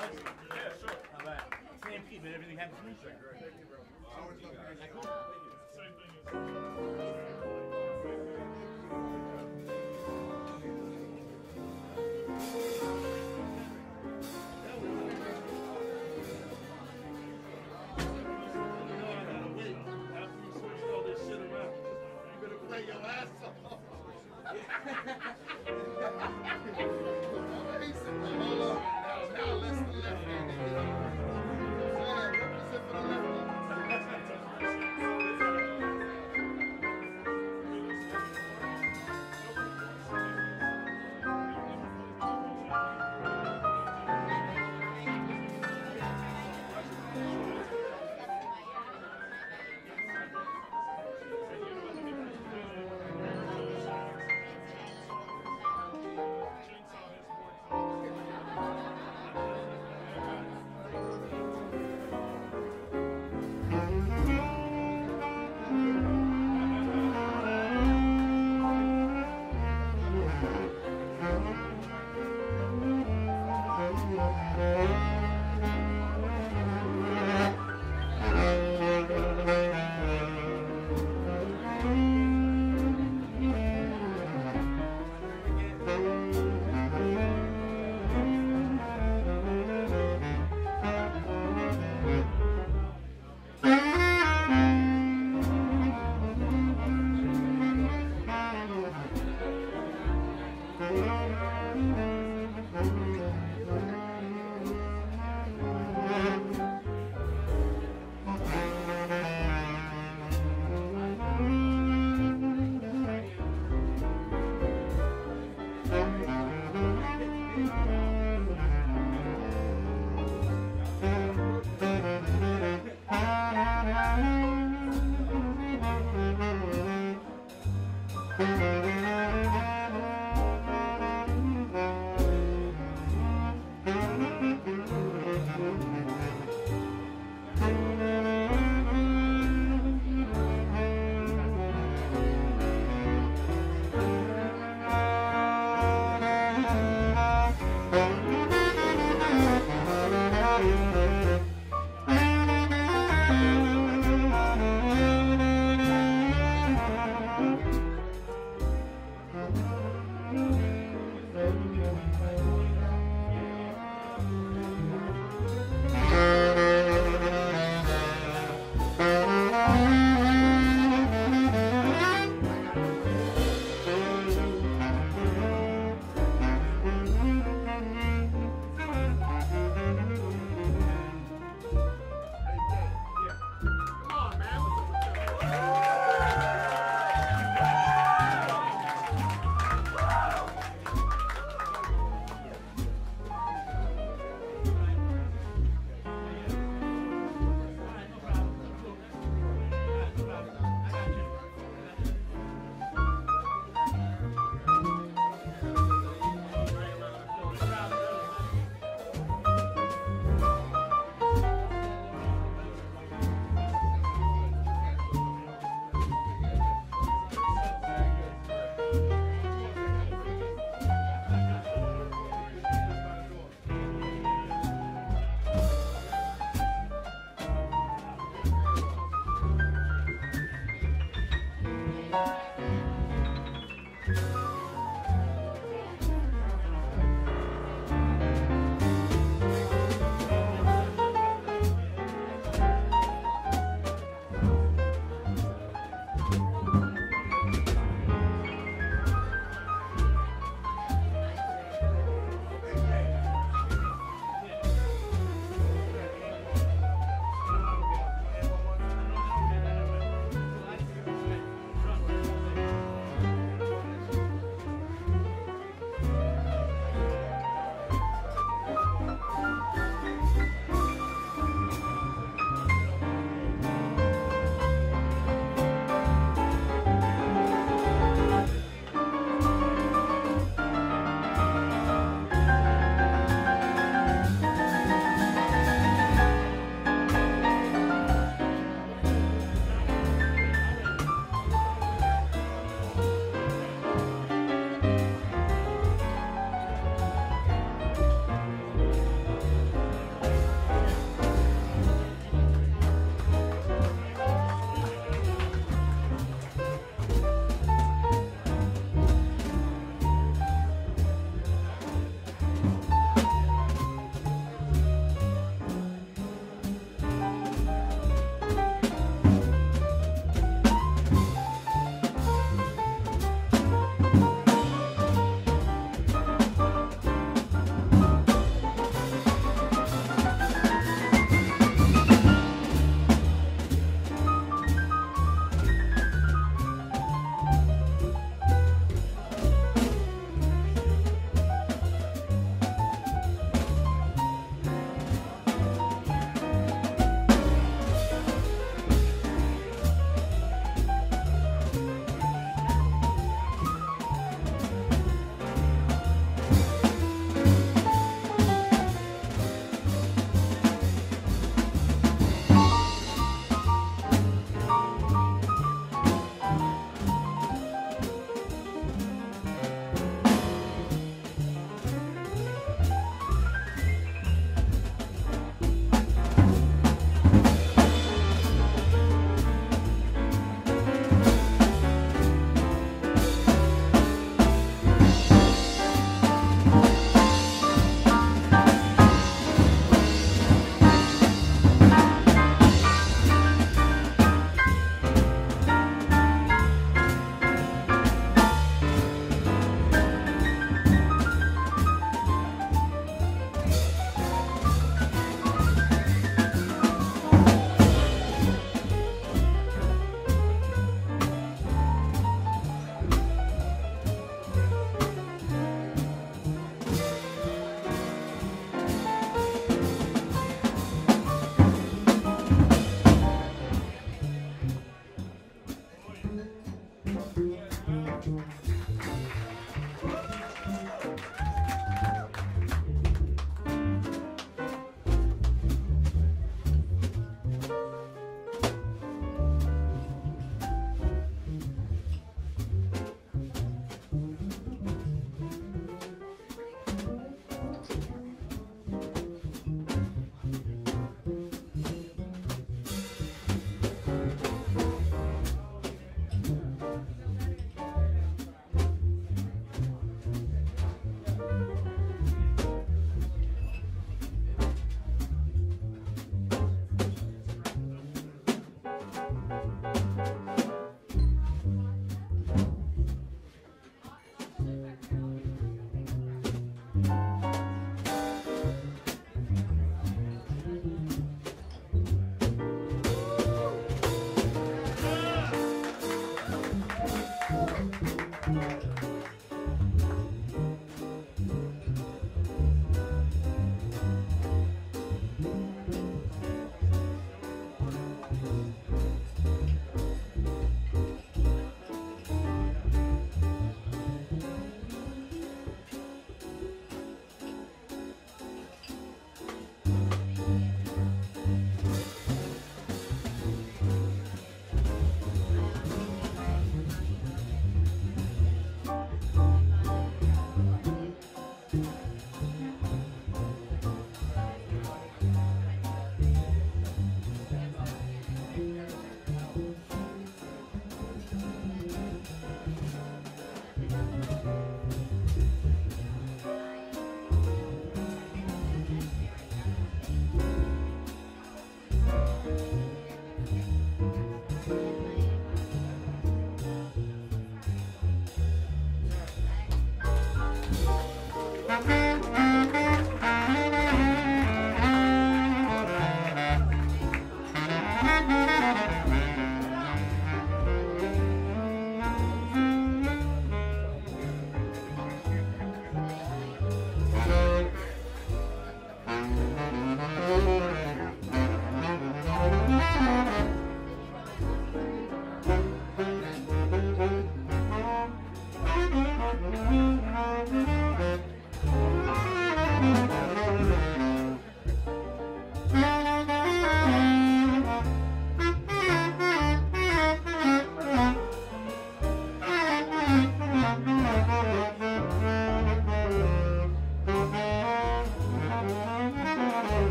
[SPEAKER 5] Alex?
[SPEAKER 1] Yeah, sure.
[SPEAKER 5] How about Sam P, but everything happens to me.
[SPEAKER 2] Thank you, bro. I always love hearing you.
[SPEAKER 1] Same thing as.
[SPEAKER 2] Play your ass off. Hold on. Now, now let's the left hand. Yeah, represent for the left hand.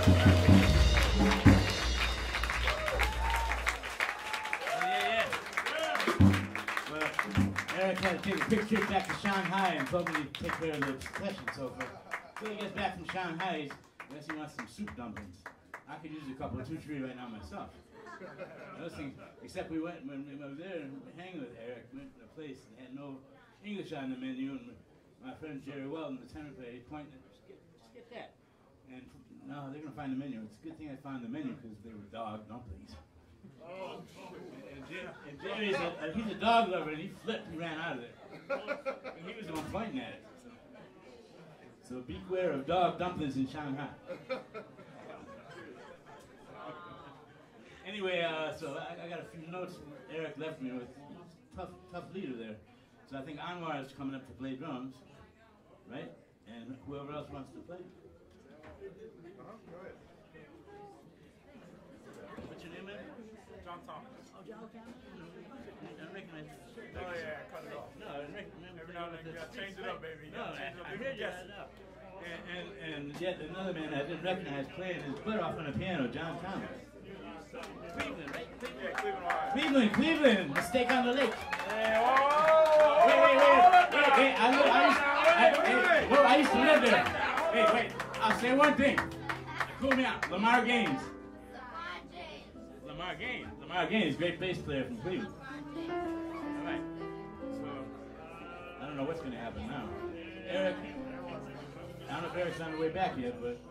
[SPEAKER 5] yeah, yeah. Well, Eric had to take a quick trip back to Shanghai and told me to take care of the succession. So for, till he gets back from Shanghai, he's, I guess he wants some soup dumplings. I could use a couple of two, three right now myself. Those things, except we went, when we were there and hanging with Eric, we went to a place and had no English on the menu, and my friend Jerry Weldon, the tenor player, he pointed, just get, just get that. And no, they're going to find the menu. It's a good thing I found the menu because they were dog dumplings. Oh. And, Jer and Jerry's a, uh, he's a dog lover, and he flipped, he ran out of there. And he was the one pointing at it. So, so beware of dog dumplings in Shanghai. Anyway, uh, so I, I got a few notes Eric left me with. Tough, tough leader there. So I think Anwar is coming up to play drums, right? And whoever else wants to play.
[SPEAKER 1] Uh-huh, go ahead.
[SPEAKER 5] What's your name, man?
[SPEAKER 1] John Thomas.
[SPEAKER 5] Oh, John Thomas. I don't recognize you.
[SPEAKER 1] Oh yeah, cut it off.
[SPEAKER 5] No, I don't recognize.
[SPEAKER 1] Every now and then you gotta change it up, baby. You
[SPEAKER 5] No,
[SPEAKER 1] gotta change it up.
[SPEAKER 5] I, I
[SPEAKER 1] You
[SPEAKER 5] heard
[SPEAKER 1] can
[SPEAKER 5] that
[SPEAKER 1] guess.
[SPEAKER 5] up. And, and, and yet another man I didn't recognize playing his butt off on the piano, John Thomas. Cleveland, right? Cleveland.
[SPEAKER 1] Yeah, Cleveland, Ohio.
[SPEAKER 5] Cleveland, Cleveland, Mistake on the Lake.
[SPEAKER 1] Hey, oh!
[SPEAKER 5] Wait, wait, wait, wait, wait, I, know, I, used, I, hey, well, I used to live there. Wait, wait, I'll say one thing. Cool me out. Lamar Gaines. Lamar Gaines. Lamar Gaines, great bass player from Cleveland. All right. So, I don't know what's going to happen now. Eric, I don't know if Eric's on the way back yet, but...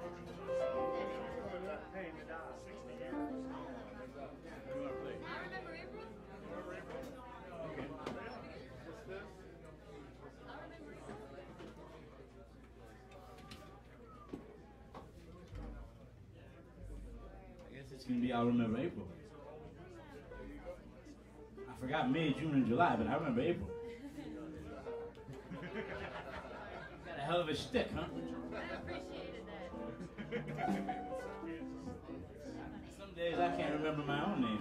[SPEAKER 5] It's going to be I'll Remember April. I forgot May, June, and July, but I remember April. Got a hell of a shtick, huh?
[SPEAKER 3] I appreciated that.
[SPEAKER 5] Some days I can't remember my own name.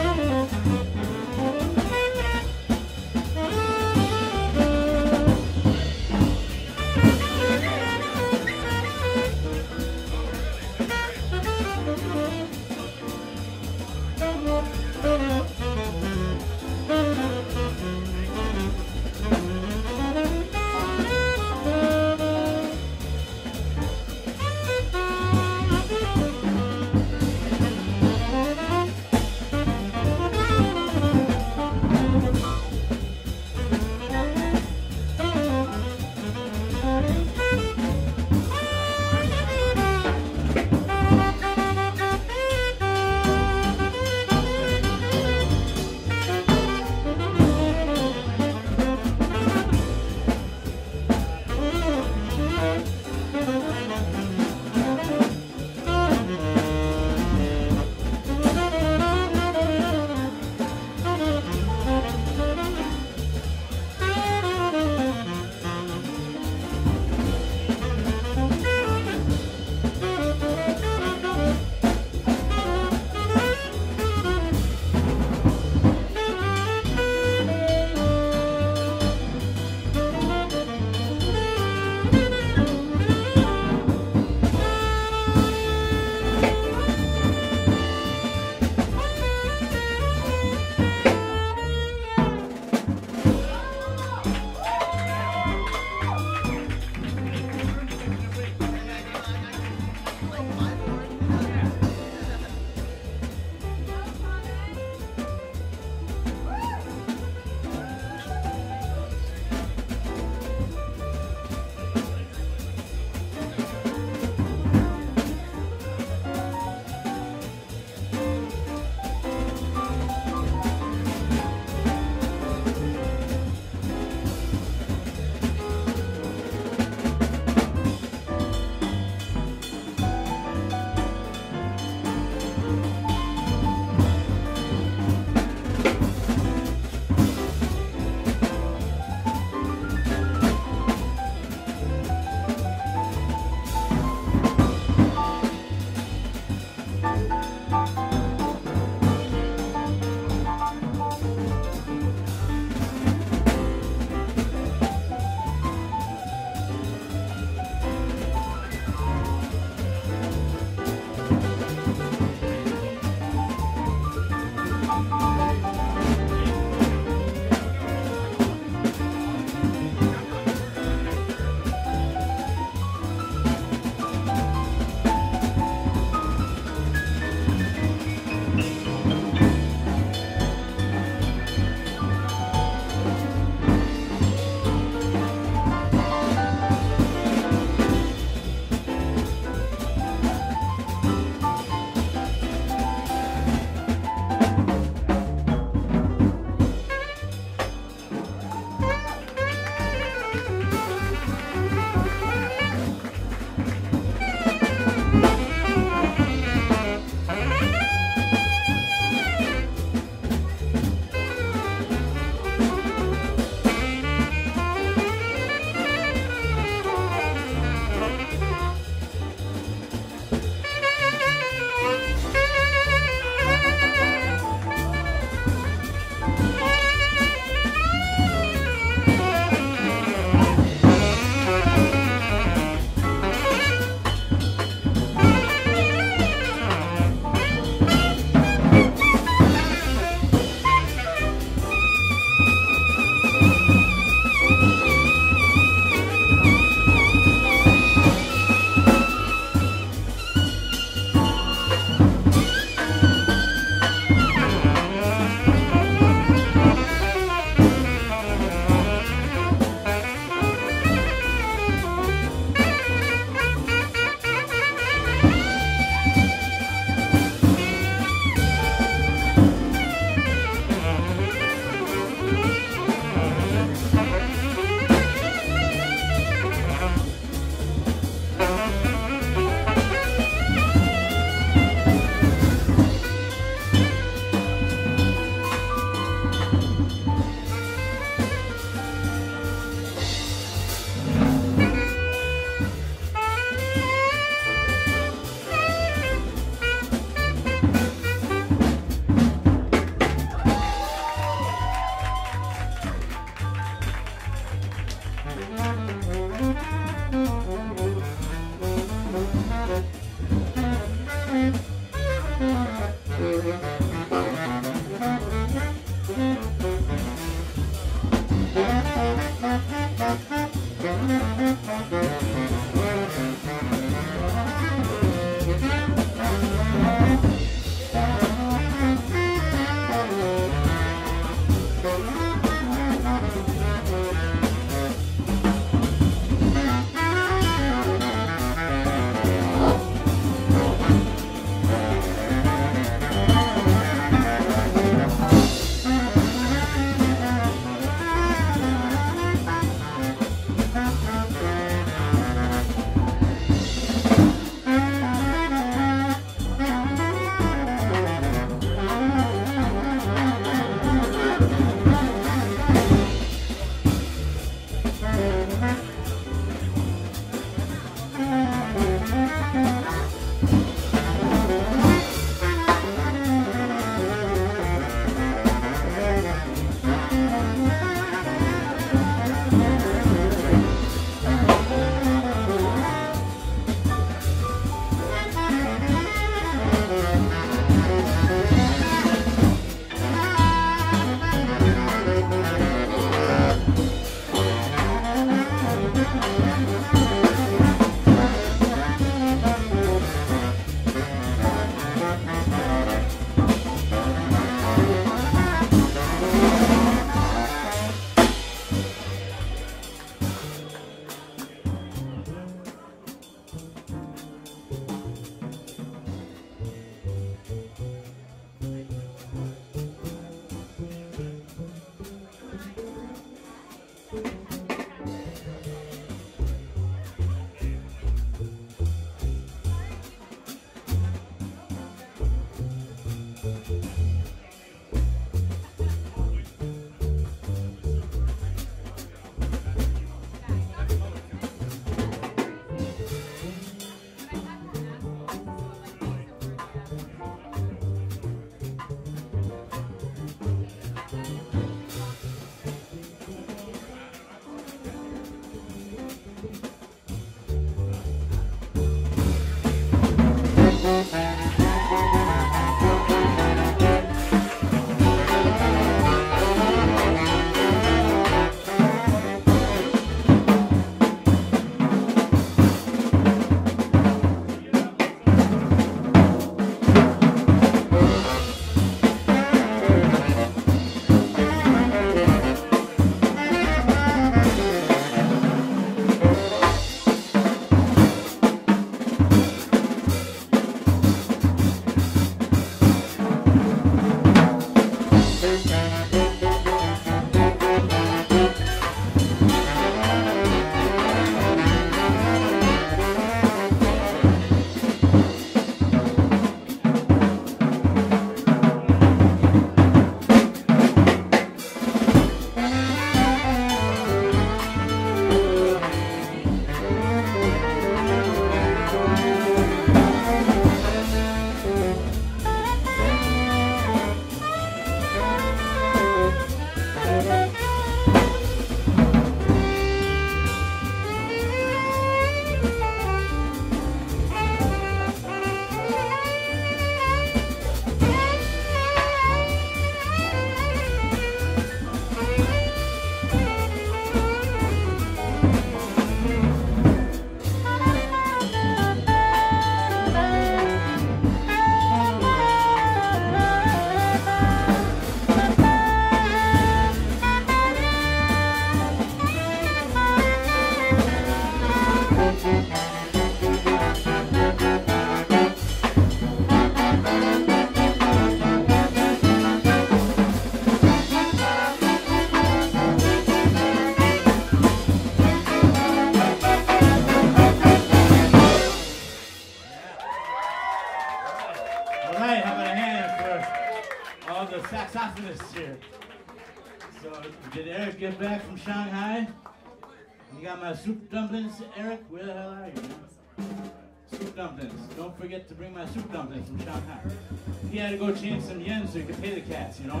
[SPEAKER 5] the saxophonists here. So, did Eric get back from Shanghai? You got my soup dumplings, Eric? Where the hell are you, man? Soup dumplings. Don't forget to bring my soup dumplings from Shanghai. He had to go change some yen so he could pay the cats, you know?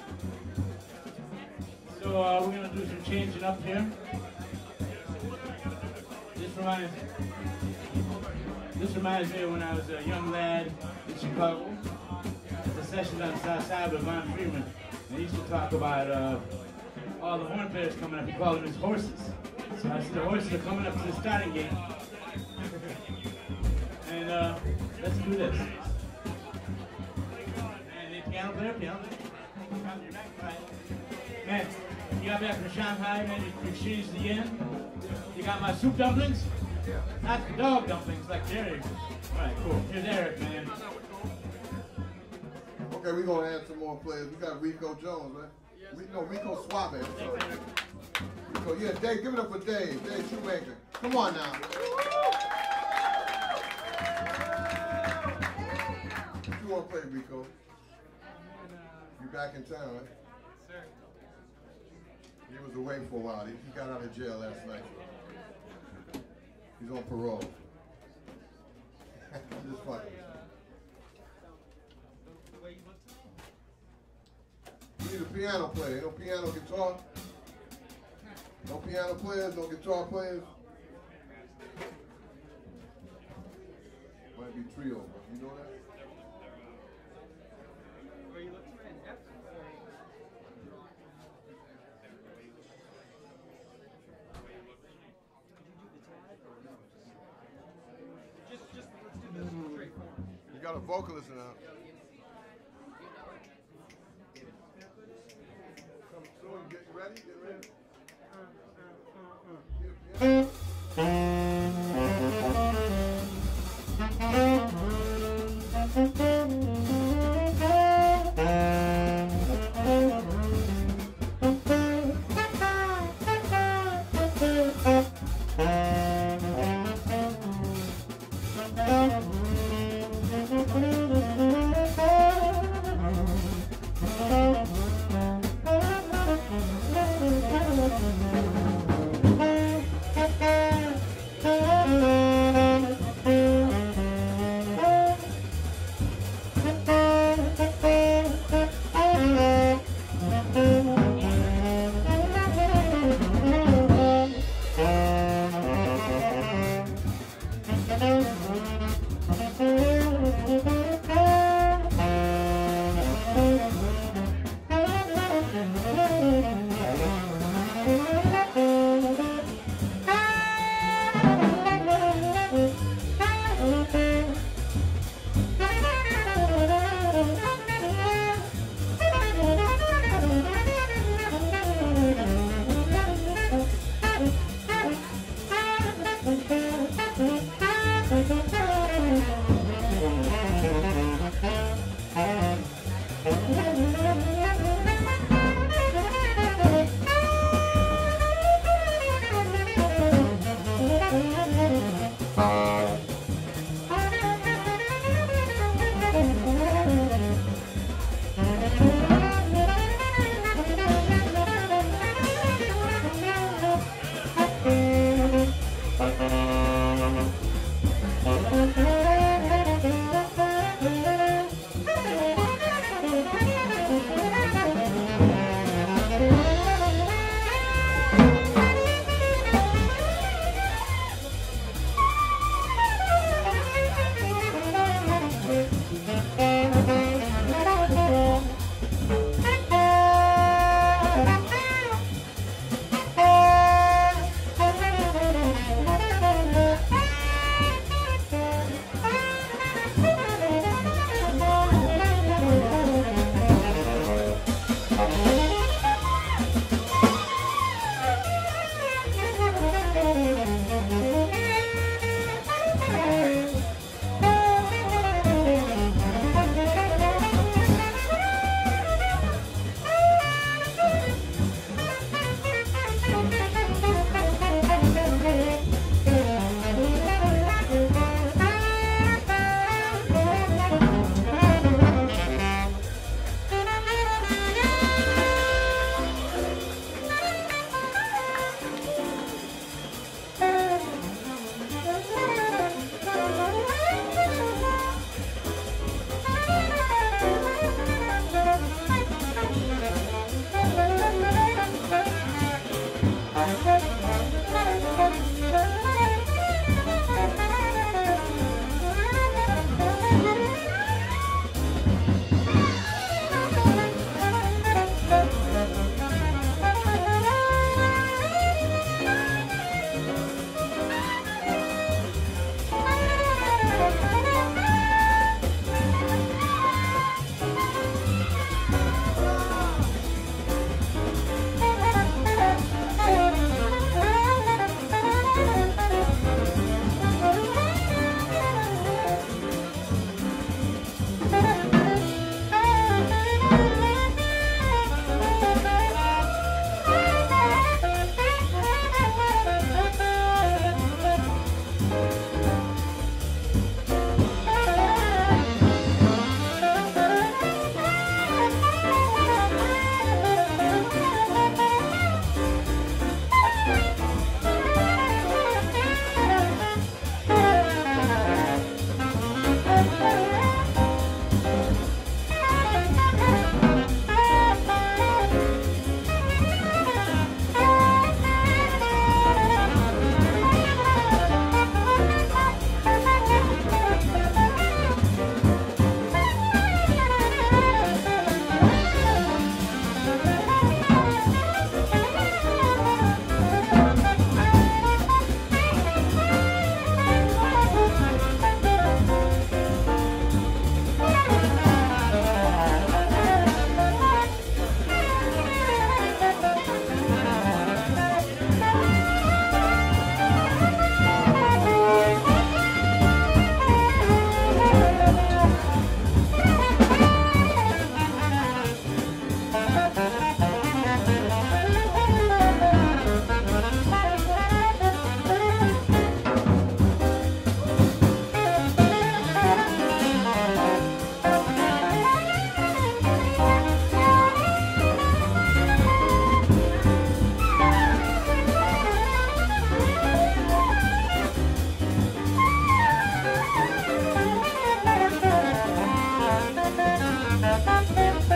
[SPEAKER 5] So, uh, we're gonna do some changing up here. This reminds, this reminds me of when I was a young lad in Chicago. At the sessions on the South Side with Von Freeman. And he used to talk about uh, all the horn players coming up. He called them his horses. So I said the horses are coming up to the starting gate. And uh, let's do this. And the piano player, piano player. Man, you got back from Shanghai, man, you exchanged the yen. You got my soup dumplings? Not the dog dumplings like Jerry. Alright, cool. Here's Eric, man.
[SPEAKER 2] Okay, we're going to add some more players. We got Rico Jones, right? We, no, Rico Suave. Sorry. Rico, yeah, Dave, give it up for Dave. Dave Shoemaker. Come on now. What you want to play, Rico? You back in town, right?
[SPEAKER 8] Sir.
[SPEAKER 2] He was away for a while. He, he got out of jail last night. He's on parole. I'm just fucking. We need a piano player. No piano, guitar. No piano players, no guitar players. Might be trio, but you know that?
[SPEAKER 8] Where you looking at? Just, just let's do this straight forward.
[SPEAKER 2] You got a vocalist now. Come soon, get ready, get ready.
[SPEAKER 9] Thank you.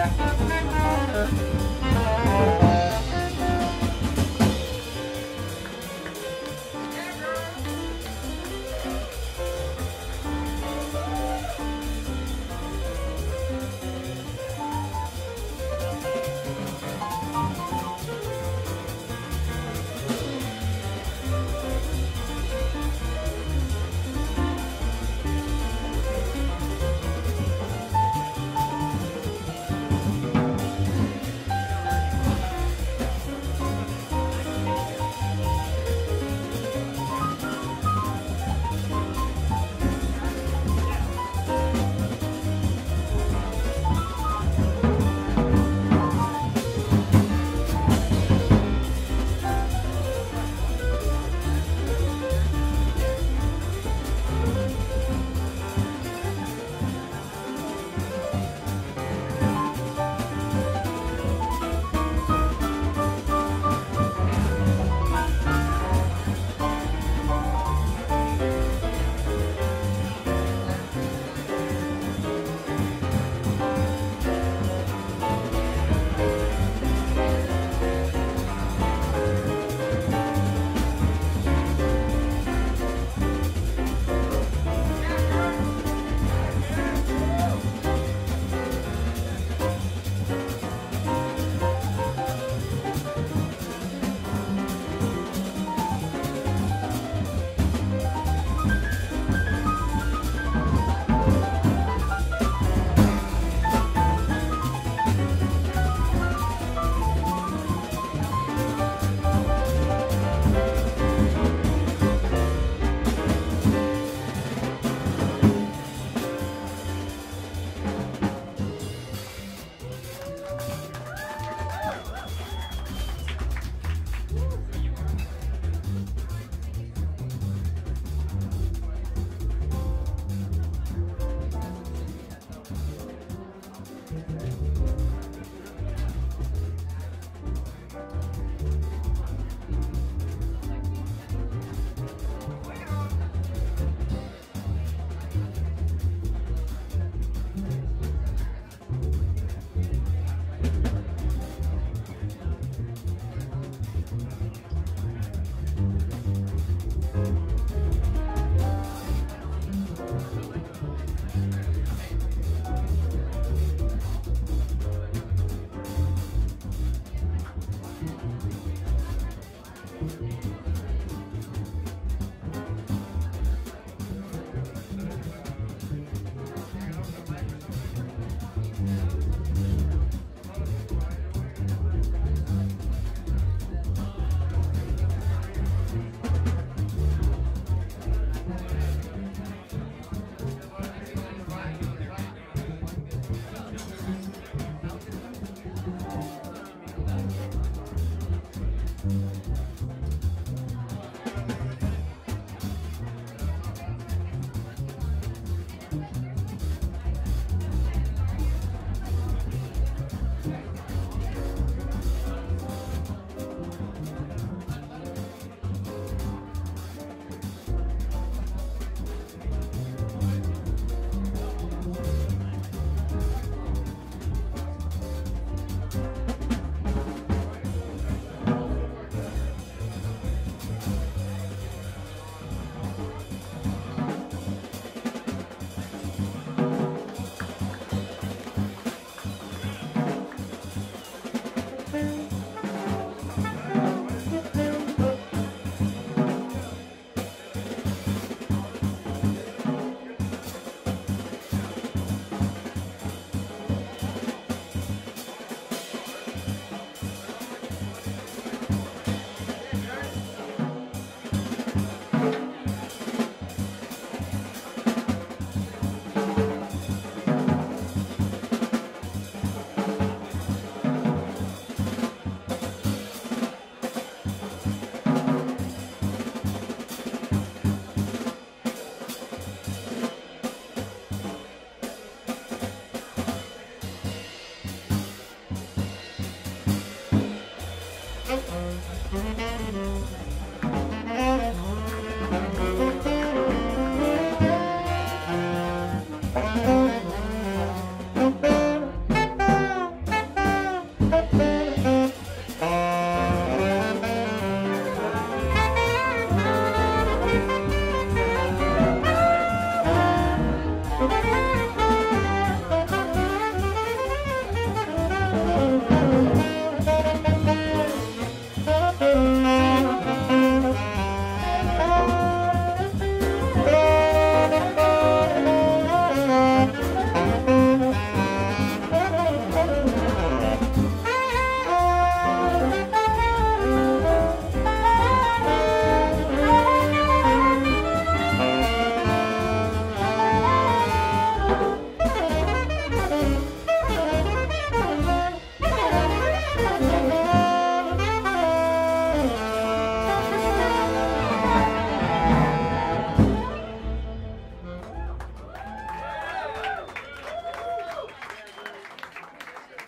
[SPEAKER 9] Thank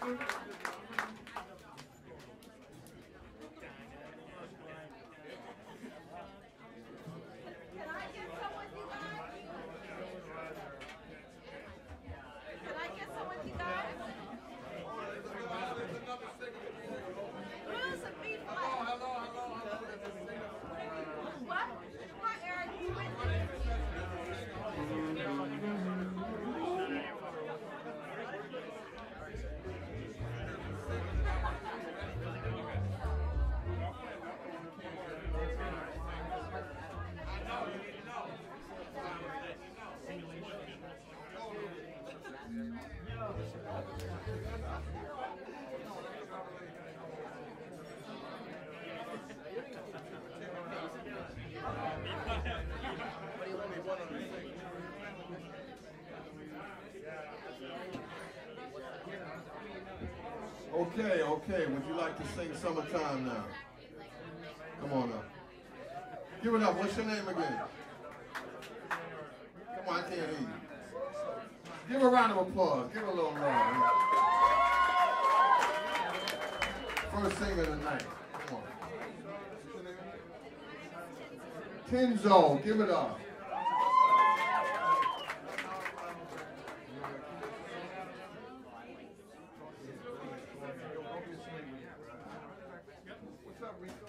[SPEAKER 2] Okay, okay. Would you like to sing Summertime now? Come on up. Give it up. What's your name again? Come on, I can't hear you. Give a round of applause. Give a little round. First singer tonight. Come on. Tenzo, give it up. What's up, Rico?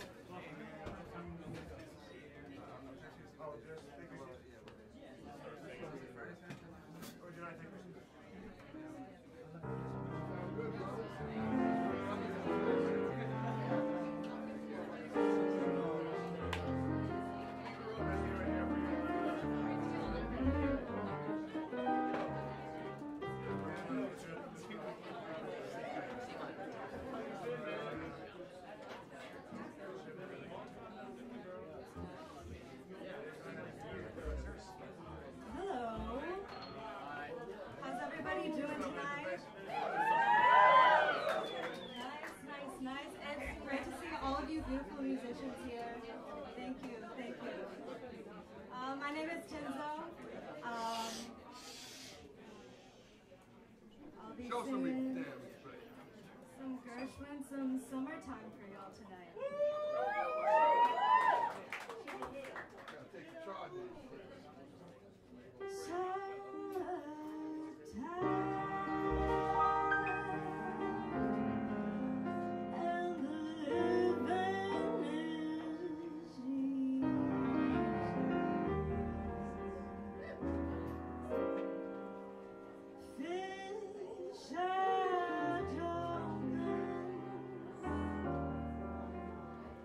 [SPEAKER 9] Beautiful musicians here. Thank you, thank you. Uh, my name is Tenzo. Um, I'll be
[SPEAKER 2] Show some
[SPEAKER 9] singing
[SPEAKER 2] damn
[SPEAKER 9] some Gershwin, some Summertime for y'all tonight.
[SPEAKER 2] Gotta take the charge.
[SPEAKER 9] Fish are jumping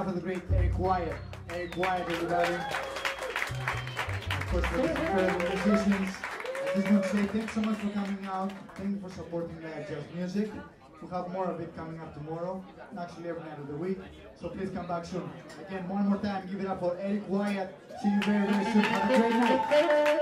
[SPEAKER 4] for the great Eric Wyatt. Eric Wyatt, everybody. Of course, for these incredible musicians. I just want to say thanks so much for coming out. Thank you for supporting live jazz music. We'll have more of it coming up tomorrow, and actually every night of the week. So please come back soon. Again, one more time, give it up for Eric Wyatt. See you very, very soon. Have a great night.